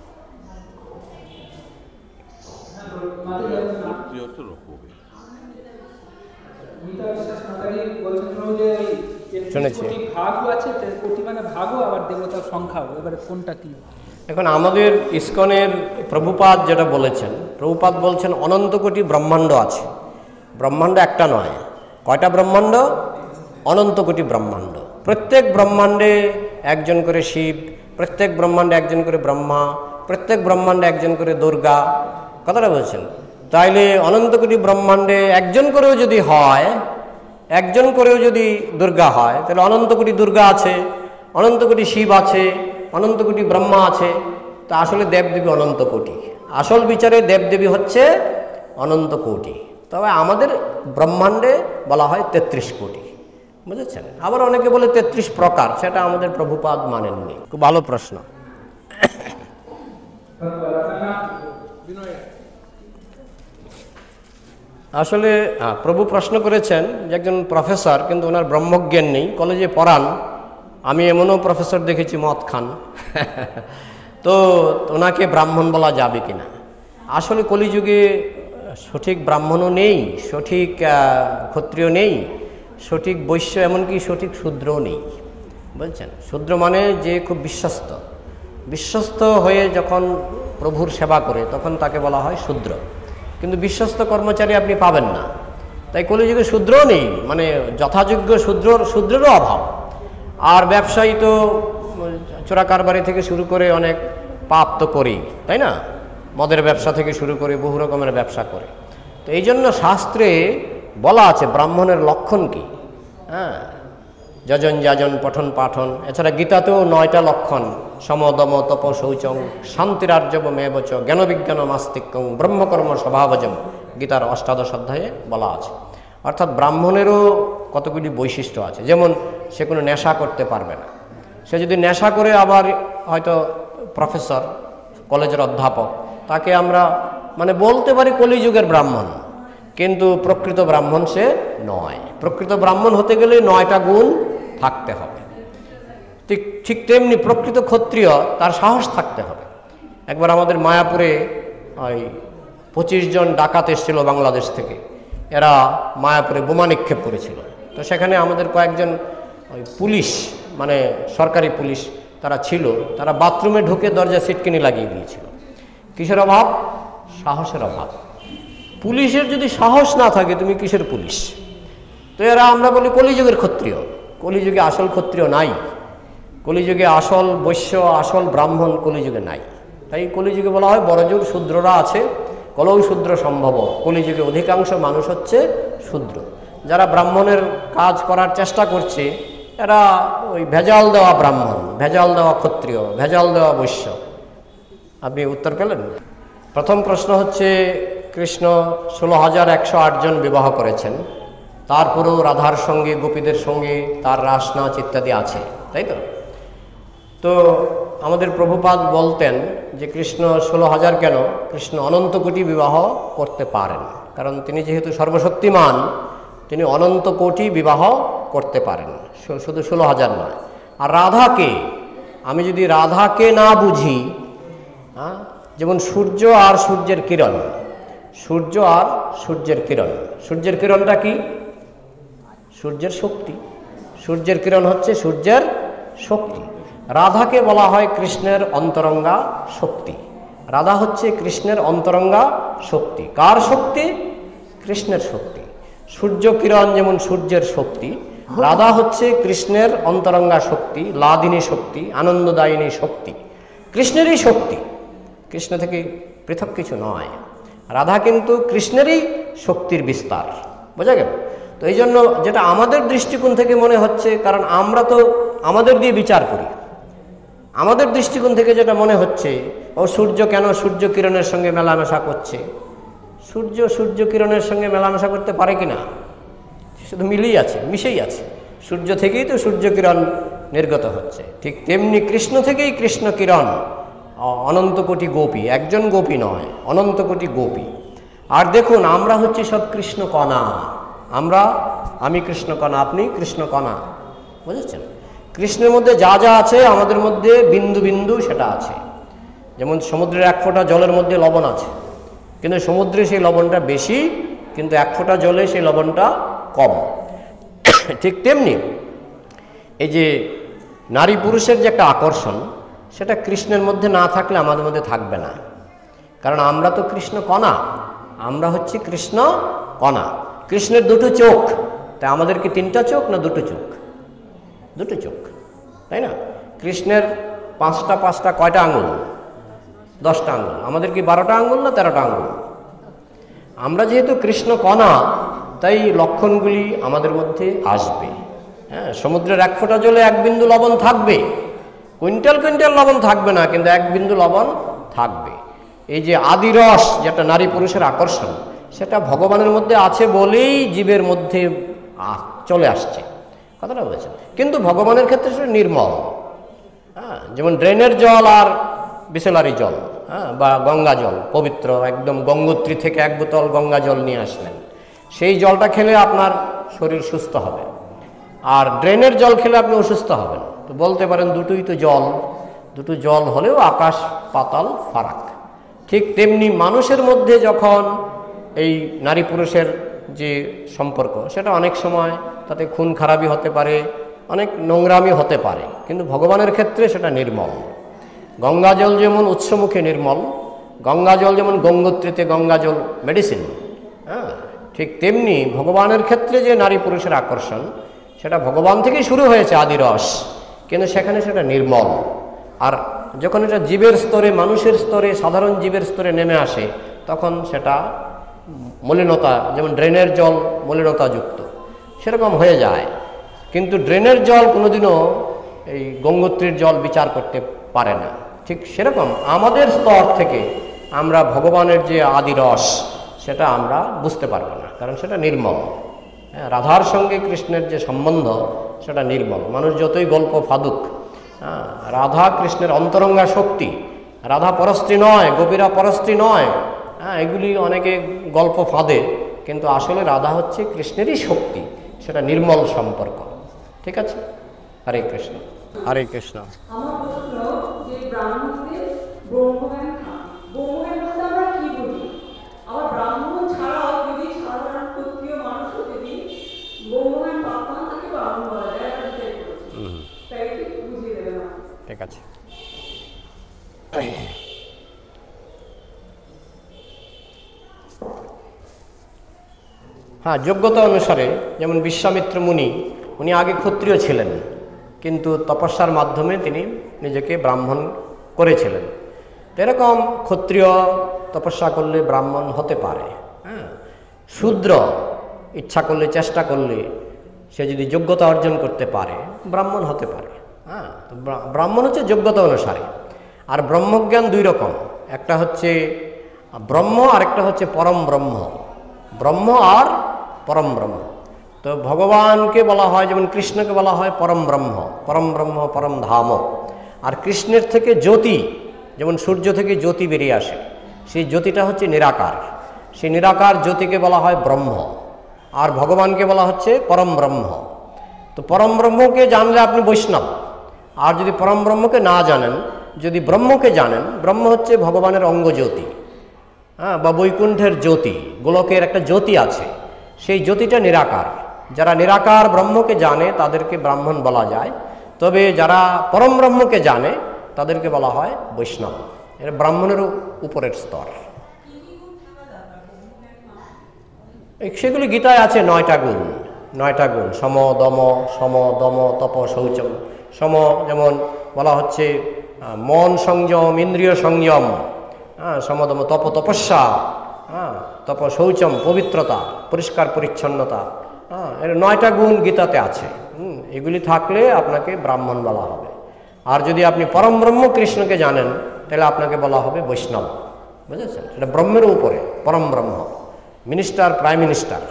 শুনেছি। ভাগও আছে, কোটি মানে ভাগও, আবার দেবতার সংখ্যাও, এবারে কোনটা কি? এখন আমাদের ইসকনের প্রভুপাদ যেটা বলেছেন, প্রভুপাদ বলছেন অনন্ত কোটি ব্রহ্মাণ্ড আছে। ব্রহ্মাণ্ড একটা নয়, কয়টা ব্রহ্মাণ্ড? অনন্ত কোটি ব্রহ্মাণ্ড। প্রত্যেক ব্রহ্মাণ্ডে একজন করে শিব, প্রত্যেক ব্রহ্মাণ্ডে একজন করে ব্রহ্মা, প্রত্যেক ব্রহ্মাণ্ডে একজন করে দুর্গা। কথাটা বলছেন। তাইলে অনন্ত কোটি ব্রহ্মাণ্ডে একজন করেও যদি হয়, একজন করেও যদি দুর্গা হয়, তাহলে অনন্ত কোটি দুর্গা আছে, অনন্ত কোটি শিব আছে, অনন্ত কোটি ব্রহ্মা আছে। তা আসলে দেবদেবী অনন্ত কোটি, আসল বিচারে দেবদেবী হচ্ছে অনন্ত কোটি। তবে আমাদের ব্রহ্মাণ্ডে বলা হয় তেত্রিশ কোটি, বুঝেছেন। আবার অনেকে বলে তেত্রিশ প্রকার, সেটা আমাদের প্রভুপাদ মানেননি। খুব ভালো প্রশ্ন। আসলে প্রভু প্রশ্ন করেছেন যে একজন প্রফেসর, কিন্তু ওনার ব্রহ্মজ্ঞান নেই, কলেজে পড়ান। আমি এমনও প্রফেসর দেখেছি মদ খান। তো ওনাকে ব্রাহ্মণ বলা যাবে কিনা? আসলে কলিযুগে সঠিক ব্রাহ্মণও নেই, সঠিক ক্ষত্রিয় নেই, সঠিক বৈশ্য, এমনকি সঠিক শূদ্রও নেই, বলছেন। শূদ্র মানে যে খুব বিশ্বস্ত, বিশ্বস্ত হয়ে যখন প্রভুর সেবা করে তখন তাকে বলা হয় শূদ্র। কিন্তু বিশ্বস্ত কর্মচারী আপনি পাবেন না। তাই কলিযুগে শূদ্রও নেই, মানে যথাযোগ্য শূদ্র শূদ্রেরও অভাব। আর ব্যবসায়ী তো চোরা কারবারি থেকে শুরু করে অনেক পাপ তো করেই, তাই না? মদের ব্যবসা থেকে শুরু করে বহু রকমের ব্যবসা করে। তো এই জন্য শাস্ত্রে বলা আছে ব্রাহ্মণের লক্ষণ কি। হ্যাঁ, যজন যাজন পঠন পাঠন, এছাড়া গীতাতেও নয়টা লক্ষণ, সমদম তপ শৌচং শান্তিরার্জব মেবচ জ্ঞানবিজ্ঞান মাস্তিক্যং ব্রহ্মকর্ম স্বভাবজম, গীতার অষ্টাদশ অধ্যায়ে বলা আছে। অর্থাৎ ব্রাহ্মণেরও কতগুলি বৈশিষ্ট্য আছে। যেমন সে কোনো নেশা করতে পারবে না। সে যদি নেশা করে আবার হয়তো প্রফেসর, কলেজের অধ্যাপক, তাকে আমরা মানে বলতে পারি কলিযুগের ব্রাহ্মণ, কিন্তু প্রকৃত ব্রাহ্মণ সে নয়। প্রকৃত ব্রাহ্মণ হতে গেলে নয়টা গুণ থাকতে হবে। ঠিক ঠিক তেমনি প্রকৃত ক্ষত্রিয়, তার সাহস থাকতে হবে। একবার আমাদের মায়াপুরে ওই পঁচিশ জন ডাকাত এসেছিল বাংলাদেশ থেকে। এরা মায়াপুরে বোমা নিক্ষেপ করেছিল। তো সেখানে আমাদের কয়েকজন ওই পুলিশ, মানে সরকারি পুলিশ তারা ছিল, তারা বাথরুমে ঢুকে দরজা সিটকিনি লাগিয়ে দিয়েছিল। কিসের অভাব? সাহসের অভাব। পুলিশের যদি সাহস না থাকে, তুমি কিসের পুলিশ? তো এরা আমরা বলি কলিযুগের ক্ষত্রিয়। কলিযুগে আসল ক্ষত্রিয় নাই, কলিযুগে আসল বৈশ্য, আসল ব্রাহ্মণ কলিযুগে নাই। তাই কলিযুগে বলা হয় বড়যুগ শূদ্ররা আছে, কলৌ শূদ্র সম্ভব। কলিযুগে অধিকাংশ মানুষ হচ্ছে শূদ্র। যারা ব্রাহ্মণের কাজ করার চেষ্টা করছে, এরা ওই ভেজাল দেওয়া ব্রাহ্মণ, ভেজাল দেওয়া ক্ষত্রিয়, ভেজাল দেওয়া বৈশ্য। আপনি উত্তর পেলেন? প্রথম প্রশ্ন হচ্ছে, কৃষ্ণ ষোলো হাজার একশো আটজন বিবাহ করেছেন, তারপরেও রাধার সঙ্গে, গোপীদের সঙ্গে তার রাস নাচ ইত্যাদি আছে, তাই তো? তো আমাদের প্রভুপাদ বলতেন যে কৃষ্ণ ষোলো হাজার কেন, কৃষ্ণ অনন্ত কোটি বিবাহ করতে পারেন। কারণ তিনি যেহেতু সর্বশক্তিমান, তিনি অনন্ত কোটি বিবাহ করতে পারেন, শুধু ষোলো হাজার নয়। আর রাধাকে, আমি যদি রাধাকে না বুঝি, হ্যাঁ, যেমন সূর্য আর সূর্যের কিরণ, সূর্য আর সূর্যের কিরণ, সূর্যের কিরণটা কি? সূর্যের শক্তি। সূর্যের কিরণ হচ্ছে সূর্যের শক্তি। রাধাকে বলা হয় কৃষ্ণের অন্তরঙ্গা শক্তি। রাধা হচ্ছে কৃষ্ণের অন্তরঙ্গা শক্তি। কার শক্তি? কৃষ্ণের শক্তি। সূর্য কিরণ যেমন সূর্যের শক্তি, রাধা হচ্ছে কৃষ্ণের অন্তরঙ্গা শক্তি, লাদিনী শক্তি, আনন্দদায়িনী শক্তি, কৃষ্ণেরই শক্তি, কৃষ্ণ থেকে পৃথক কিছু নয়। রাধা কিন্তু কৃষ্ণেরই শক্তির বিস্তার, বোঝা গেল? তো এই জন্য যেটা আমাদের দৃষ্টিকোণ থেকে মনে হচ্ছে, কারণ আমরা তো আমাদের দিয়ে বিচার করি, আমাদের দৃষ্টিকোণ থেকে যেটা মনে হচ্ছে, ও সূর্য কেন সূর্য কিরণের সঙ্গে মেলামেশা করছে? সূর্য সূর্য কিরণের সঙ্গে মেলামেশা করতে পারে কি না? শুধু মিলেই আছে, মিশেই আছে। সূর্য থেকেই তো সূর্য কিরণ নির্গত হচ্ছে, ঠিক তেমনি কৃষ্ণ থেকেই কৃষ্ণ কিরণ, অনন্ত কোটি গোপী, একজন গোপী নয়, অনন্ত কোটি গোপী। আর দেখুন আমরা হচ্ছি সব কৃষ্ণ কণা, আমরা, আমি কৃষ্ণ কণা, আপনি কৃষ্ণ কণা, বুঝেছেন? কৃষ্ণের মধ্যে যা যা আছে আমাদের মধ্যে বিন্দু বিন্দু সেটা আছে। যেমন সমুদ্রের এক ফোঁটা জলের মধ্যে লবণ আছে, কিন্তু সমুদ্রে সেই লবণটা বেশি, কিন্তু এক ফোঁটা জলে সেই লবণটা কম। ঠিক তেমনি এই যে নারী পুরুষের যে একটা আকর্ষণ, সেটা কৃষ্ণের মধ্যে না থাকলে আমাদের মধ্যে থাকবে না, কারণ আমরা তো কৃষ্ণ কণা, আমরা হচ্ছি কৃষ্ণ কণা। কৃষ্ণের দুটো চোখ, তাই আমাদের কি তিনটা চোখ না দুটো চোখ? দুটো চোখ, তাই না? কৃষ্ণের পাঁচটা পাঁচটা কয়টা আঙুল? দশটা আঙুল। আমাদের কি বারোটা আঙুল না তেরোটা আঙুল? আমরা যেহেতু কৃষ্ণ কণা, তাই লক্ষণগুলি আমাদের মধ্যে আসবে। হ্যাঁ, সমুদ্রের এক ফোঁটা জলে এক বিন্দু লবণ থাকবে, কুইন্টাল কুইন্টাল লবণ থাকবে না, কিন্তু এক বিন্দু লবণ থাকবে। এই যে আদিরস, যেটা নারী পুরুষের আকর্ষণ, সেটা ভগবানের মধ্যে আছে বলেই জীবের মধ্যে চলে আসছে, কথাটা বলেছেন। কিন্তু ভগবানের ক্ষেত্রে সেটা নির্মল। হ্যাঁ, যেমন ড্রেনের জল আর বিসলারি জল, হ্যাঁ, বা গঙ্গা জল পবিত্র, একদম গঙ্গোত্রী থেকে এক বোতল গঙ্গা জল নিয়ে আসলেন, সেই জলটা খেলে আপনার শরীর সুস্থ হবে, আর ড্রেনের জল খেলে আপনি অসুস্থ হবেন। তো বলতে পারেন দুটোই তো জল, দুটো জল হলেও আকাশ পাতাল ফারাক। ঠিক তেমনি মানুষের মধ্যে যখন এই নারী পুরুষের যে সম্পর্ক, সেটা অনেক সময় তাতে খুন খারাপি হতে পারে, অনেক নোংরামি হতে পারে, কিন্তু ভগবানের ক্ষেত্রে সেটা নির্মল। গঙ্গা জল যেমন উৎসমুখে নির্মল, গঙ্গা জল যেমন গঙ্গোত্রীতে গঙ্গা জল মেডিসিন, হ্যাঁ, ঠিক তেমনি ভগবানের ক্ষেত্রে যে নারী পুরুষের আকর্ষণ, সেটা ভগবান থেকেই শুরু হয়েছে আদিরস, কিন্তু সেখানে সেটা নির্মল। আর যখন এটা জীবের স্তরে, মানুষের স্তরে, সাধারণ জীবের স্তরে নেমে আসে, তখন সেটা মলিনতা, যেমন ড্রেনের জল মলিনতাযুক্ত, সেরকম হয়ে যায়। কিন্তু ড্রেনের জল কোনোদিনও এই গঙ্গোত্রীর জল বিচার করতে পারে না। ঠিক সেরকম আমাদের স্তর থেকে আমরা ভগবানের যে আদিরস, সেটা আমরা বুঝতে পারবো না, কারণ সেটা নির্মল। হ্যাঁ, রাধার সঙ্গে কৃষ্ণের যে সম্বন্ধ, সেটা নির্মল। মানুষ যতই গল্প ফাদুক, হ্যাঁ, রাধা কৃষ্ণের অন্তরঙ্গা শক্তি, রাধা পরস্ত্রী নয়, গোপীরা পরস্ত্রী নয়, হ্যাঁ, এগুলি অনেকে গল্প ফাঁদে, কিন্তু আসলে রাধা হচ্ছে কৃষ্ণেরই শক্তি, সেটা নির্মল সম্পর্ক। ঠিক আছে, হরে কৃষ্ণ, হরে কৃষ্ণ। আমার প্রশ্ন যে ব্রাহ্মণদের ব্রহ্মজ্ঞান থাকে, ব্রহ্মজ্ঞান বলতে আমরা কি বুঝি? আবার ব্রাহ্মণ ছাড়াও যদি সাধারণ ক্ষত্রিয় মানুষও যদি ব্রহ্মজ্ঞান প্রাপ্তান তাকে ব্রাহ্মণ বলা যায়, এটা বিচার করছি, তাই একটু বুঝিয়ে দেবেন আপনি। ঠিক আছে। হ্যাঁ, যোগ্যতা অনুসারে, যেমন বিশ্বামিত্র মুনি, উনি আগে ক্ষত্রিয় ছিলেন, কিন্তু তপস্যার মাধ্যমে তিনি নিজেকে ব্রাহ্মণ করেছিলেন। এরকম ক্ষত্রিয় তপস্যা করলে ব্রাহ্মণ হতে পারে। হ্যাঁ, শূদ্র ইচ্ছা করলে, চেষ্টা করলে, সে যদি যোগ্যতা অর্জন করতে পারে, ব্রাহ্মণ হতে পারে। হ্যাঁ, ব্রাহ্মণ হচ্ছে যোগ্যতা অনুসারে। আর ব্রহ্মজ্ঞান দুই রকম, একটা হচ্ছে ব্রহ্ম, আর একটা হচ্ছে পরম ব্রহ্ম। ব্রহ্ম আর পরম ব্রহ্ম। তো ভগবানকে বলা হয়, যেমন কৃষ্ণকে বলা হয় পরম ব্রহ্ম, পরম ব্রহ্ম, পরম ধাম। আর কৃষ্ণের থেকে জ্যোতি, যেমন সূর্য থেকে জ্যোতি বেরিয়ে আসে, সেই জ্যোতিটা হচ্ছে নিরাকার, সেই নিরাকার জ্যোতিকে বলা হয় ব্রহ্ম। আর ভগবানকে বলা হচ্ছে পরম ব্রহ্ম। তো পরম ব্রহ্মকে জানলে আপনি বৈষ্ণব। আর যদি পরম ব্রহ্মকে না জানেন, যদি ব্রহ্মকে জানেন, ব্রহ্ম হচ্ছে ভগবানের অঙ্গজ্যোতি, হ্যাঁ, বা বৈকুণ্ঠের জ্যোতি, গোলকের একটা জ্যোতি আছে, সেই জ্যোতিটা নিরাকার। যারা নিরাকার ব্রহ্মকে জানে তাদেরকে ব্রাহ্মণ বলা যায়। তবে যারা পরম ব্রহ্মকে জানে তাদেরকে বলা হয় বৈষ্ণব। এটা ব্রাহ্মণেরও উপরের স্তর। সেগুলি গীতায় আছে, নয়টা গুণ, নয়টা গুণ, সম দম, সম দম তপ শৌচম। সম যেমন বলা হচ্ছে মন সংযম, ইন্দ্রিয় সংযম, হ্যাঁ, সমদম তপ তপস্যা, হ্যাঁ, তপ শৌচম পবিত্রতা, পরিষ্কার পরিচ্ছন্নতা। হ্যাঁ, এর নয়টা গুণ গীতাতে আছে। হুম, এগুলি থাকলে আপনাকে ব্রাহ্মণ বলা হবে। আর যদি আপনি পরম ব্রহ্ম কৃষ্ণকে জানেন, তাহলে আপনাকে বলা হবে বৈষ্ণব। বুঝেছেন? এটা ব্রহ্মের উপরে, পরম ব্রহ্ম, মিনিস্টার, প্রাইম মিনিস্টার।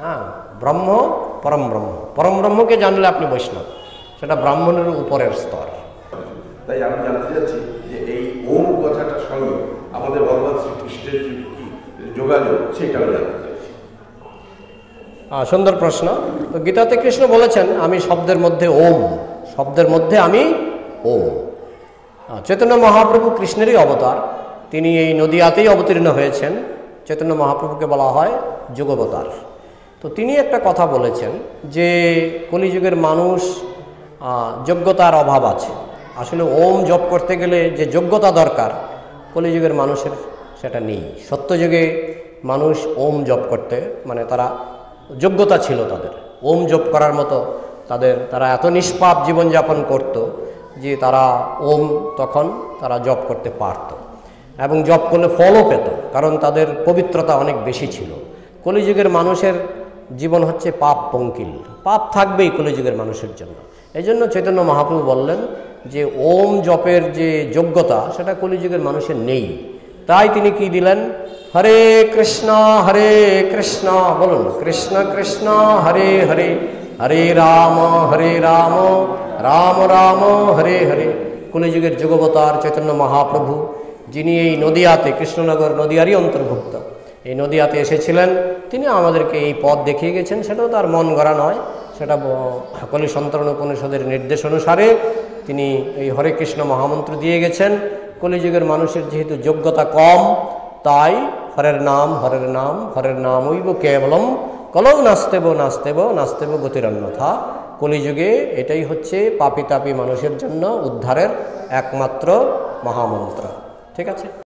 হ্যাঁ, ব্রহ্ম পরম ব্রহ্ম, পরম ব্রহ্মকে জানলে আপনি বৈষ্ণব, সেটা ব্রাহ্মণের উপরের স্তর। তাই আমি জানতে চাচ্ছি যে এই ওম কথাটার সঙ্গে আমাদের ভগবান শ্রীকৃষ্ণের যে কি যোগাযোগ সেটা আমি জানতে চাইছি। হ্যাঁ, সুন্দর প্রশ্ন। তো গীতাতে কৃষ্ণ বলেছেন আমি শব্দের মধ্যে ওম, শব্দের মধ্যে আমি ওম। চৈতন্য মহাপ্রভু কৃষ্ণেরই অবতার, তিনি এই নদিয়াতেই অবতীর্ণ হয়েছেন। চৈতন্য মহাপ্রভুকে বলা হয় যুগবতার। তো তিনি একটা কথা বলেছেন যে কলিযুগের মানুষ যোগ্যতার অভাব আছে। আসলে ওম জপ করতে গেলে যে যোগ্যতা দরকার কলিযুগের মানুষের সেটা নেই। সত্যযুগে মানুষ ওম জপ করতে মানে তারা যোগ্যতা ছিল তাদের, ওম জপ করার মতো তাদের, তারা এত নিষ্পাপ জীবনযাপন করত যে তারা ওম তখন তারা জপ করতে পারত এবং জপ করলে ফলও পেত, কারণ তাদের পবিত্রতা অনেক বেশি ছিল। কলিযুগের মানুষের জীবন হচ্ছে পাপ পঙ্কিল, পাপ থাকবেই কলিযুগের মানুষের জন্য। এই জন্য চৈতন্য মহাপ্রভু বললেন যে ওম জপের যে যোগ্যতা সেটা কলিযুগের মানুষের নেই। তাই তিনি কি দিলেন, হরে কৃষ্ণ হরে কৃষ্ণ, বলুন কৃষ্ণ কৃষ্ণ হরে হরে, হরে রাম হরে রাম রাম রাম হরে হরে। কলিযুগের যুগবতার চৈতন্য মহাপ্রভু, যিনি এই নদিয়াতে, কৃষ্ণনগর নদিয়ারই অন্তর্ভুক্ত, এই নদিয়াতে এসেছিলেন, তিনি আমাদেরকে এই পথ দেখিয়ে গেছেন। সেটাও তার মন গড়া নয়, সেটা কলি সন্তরণ উপনিষদের নির্দেশ অনুসারে তিনি এই হরে কৃষ্ণ মহামন্ত্র দিয়ে গেছেন। কলিযুগের মানুষের যেহেতু যোগ্যতা কম, তাই হরের নাম হরের নাম হরের নাম ঐব কেবলম কলৌ নাস্তেব নাস্তেব নাস্তেব গতিরন্যথা। কলিযুগে এটাই হচ্ছে পাপী তাপী মানুষের জন্য উদ্ধারের একমাত্র মহামন্ত্র। ঠিক আছে।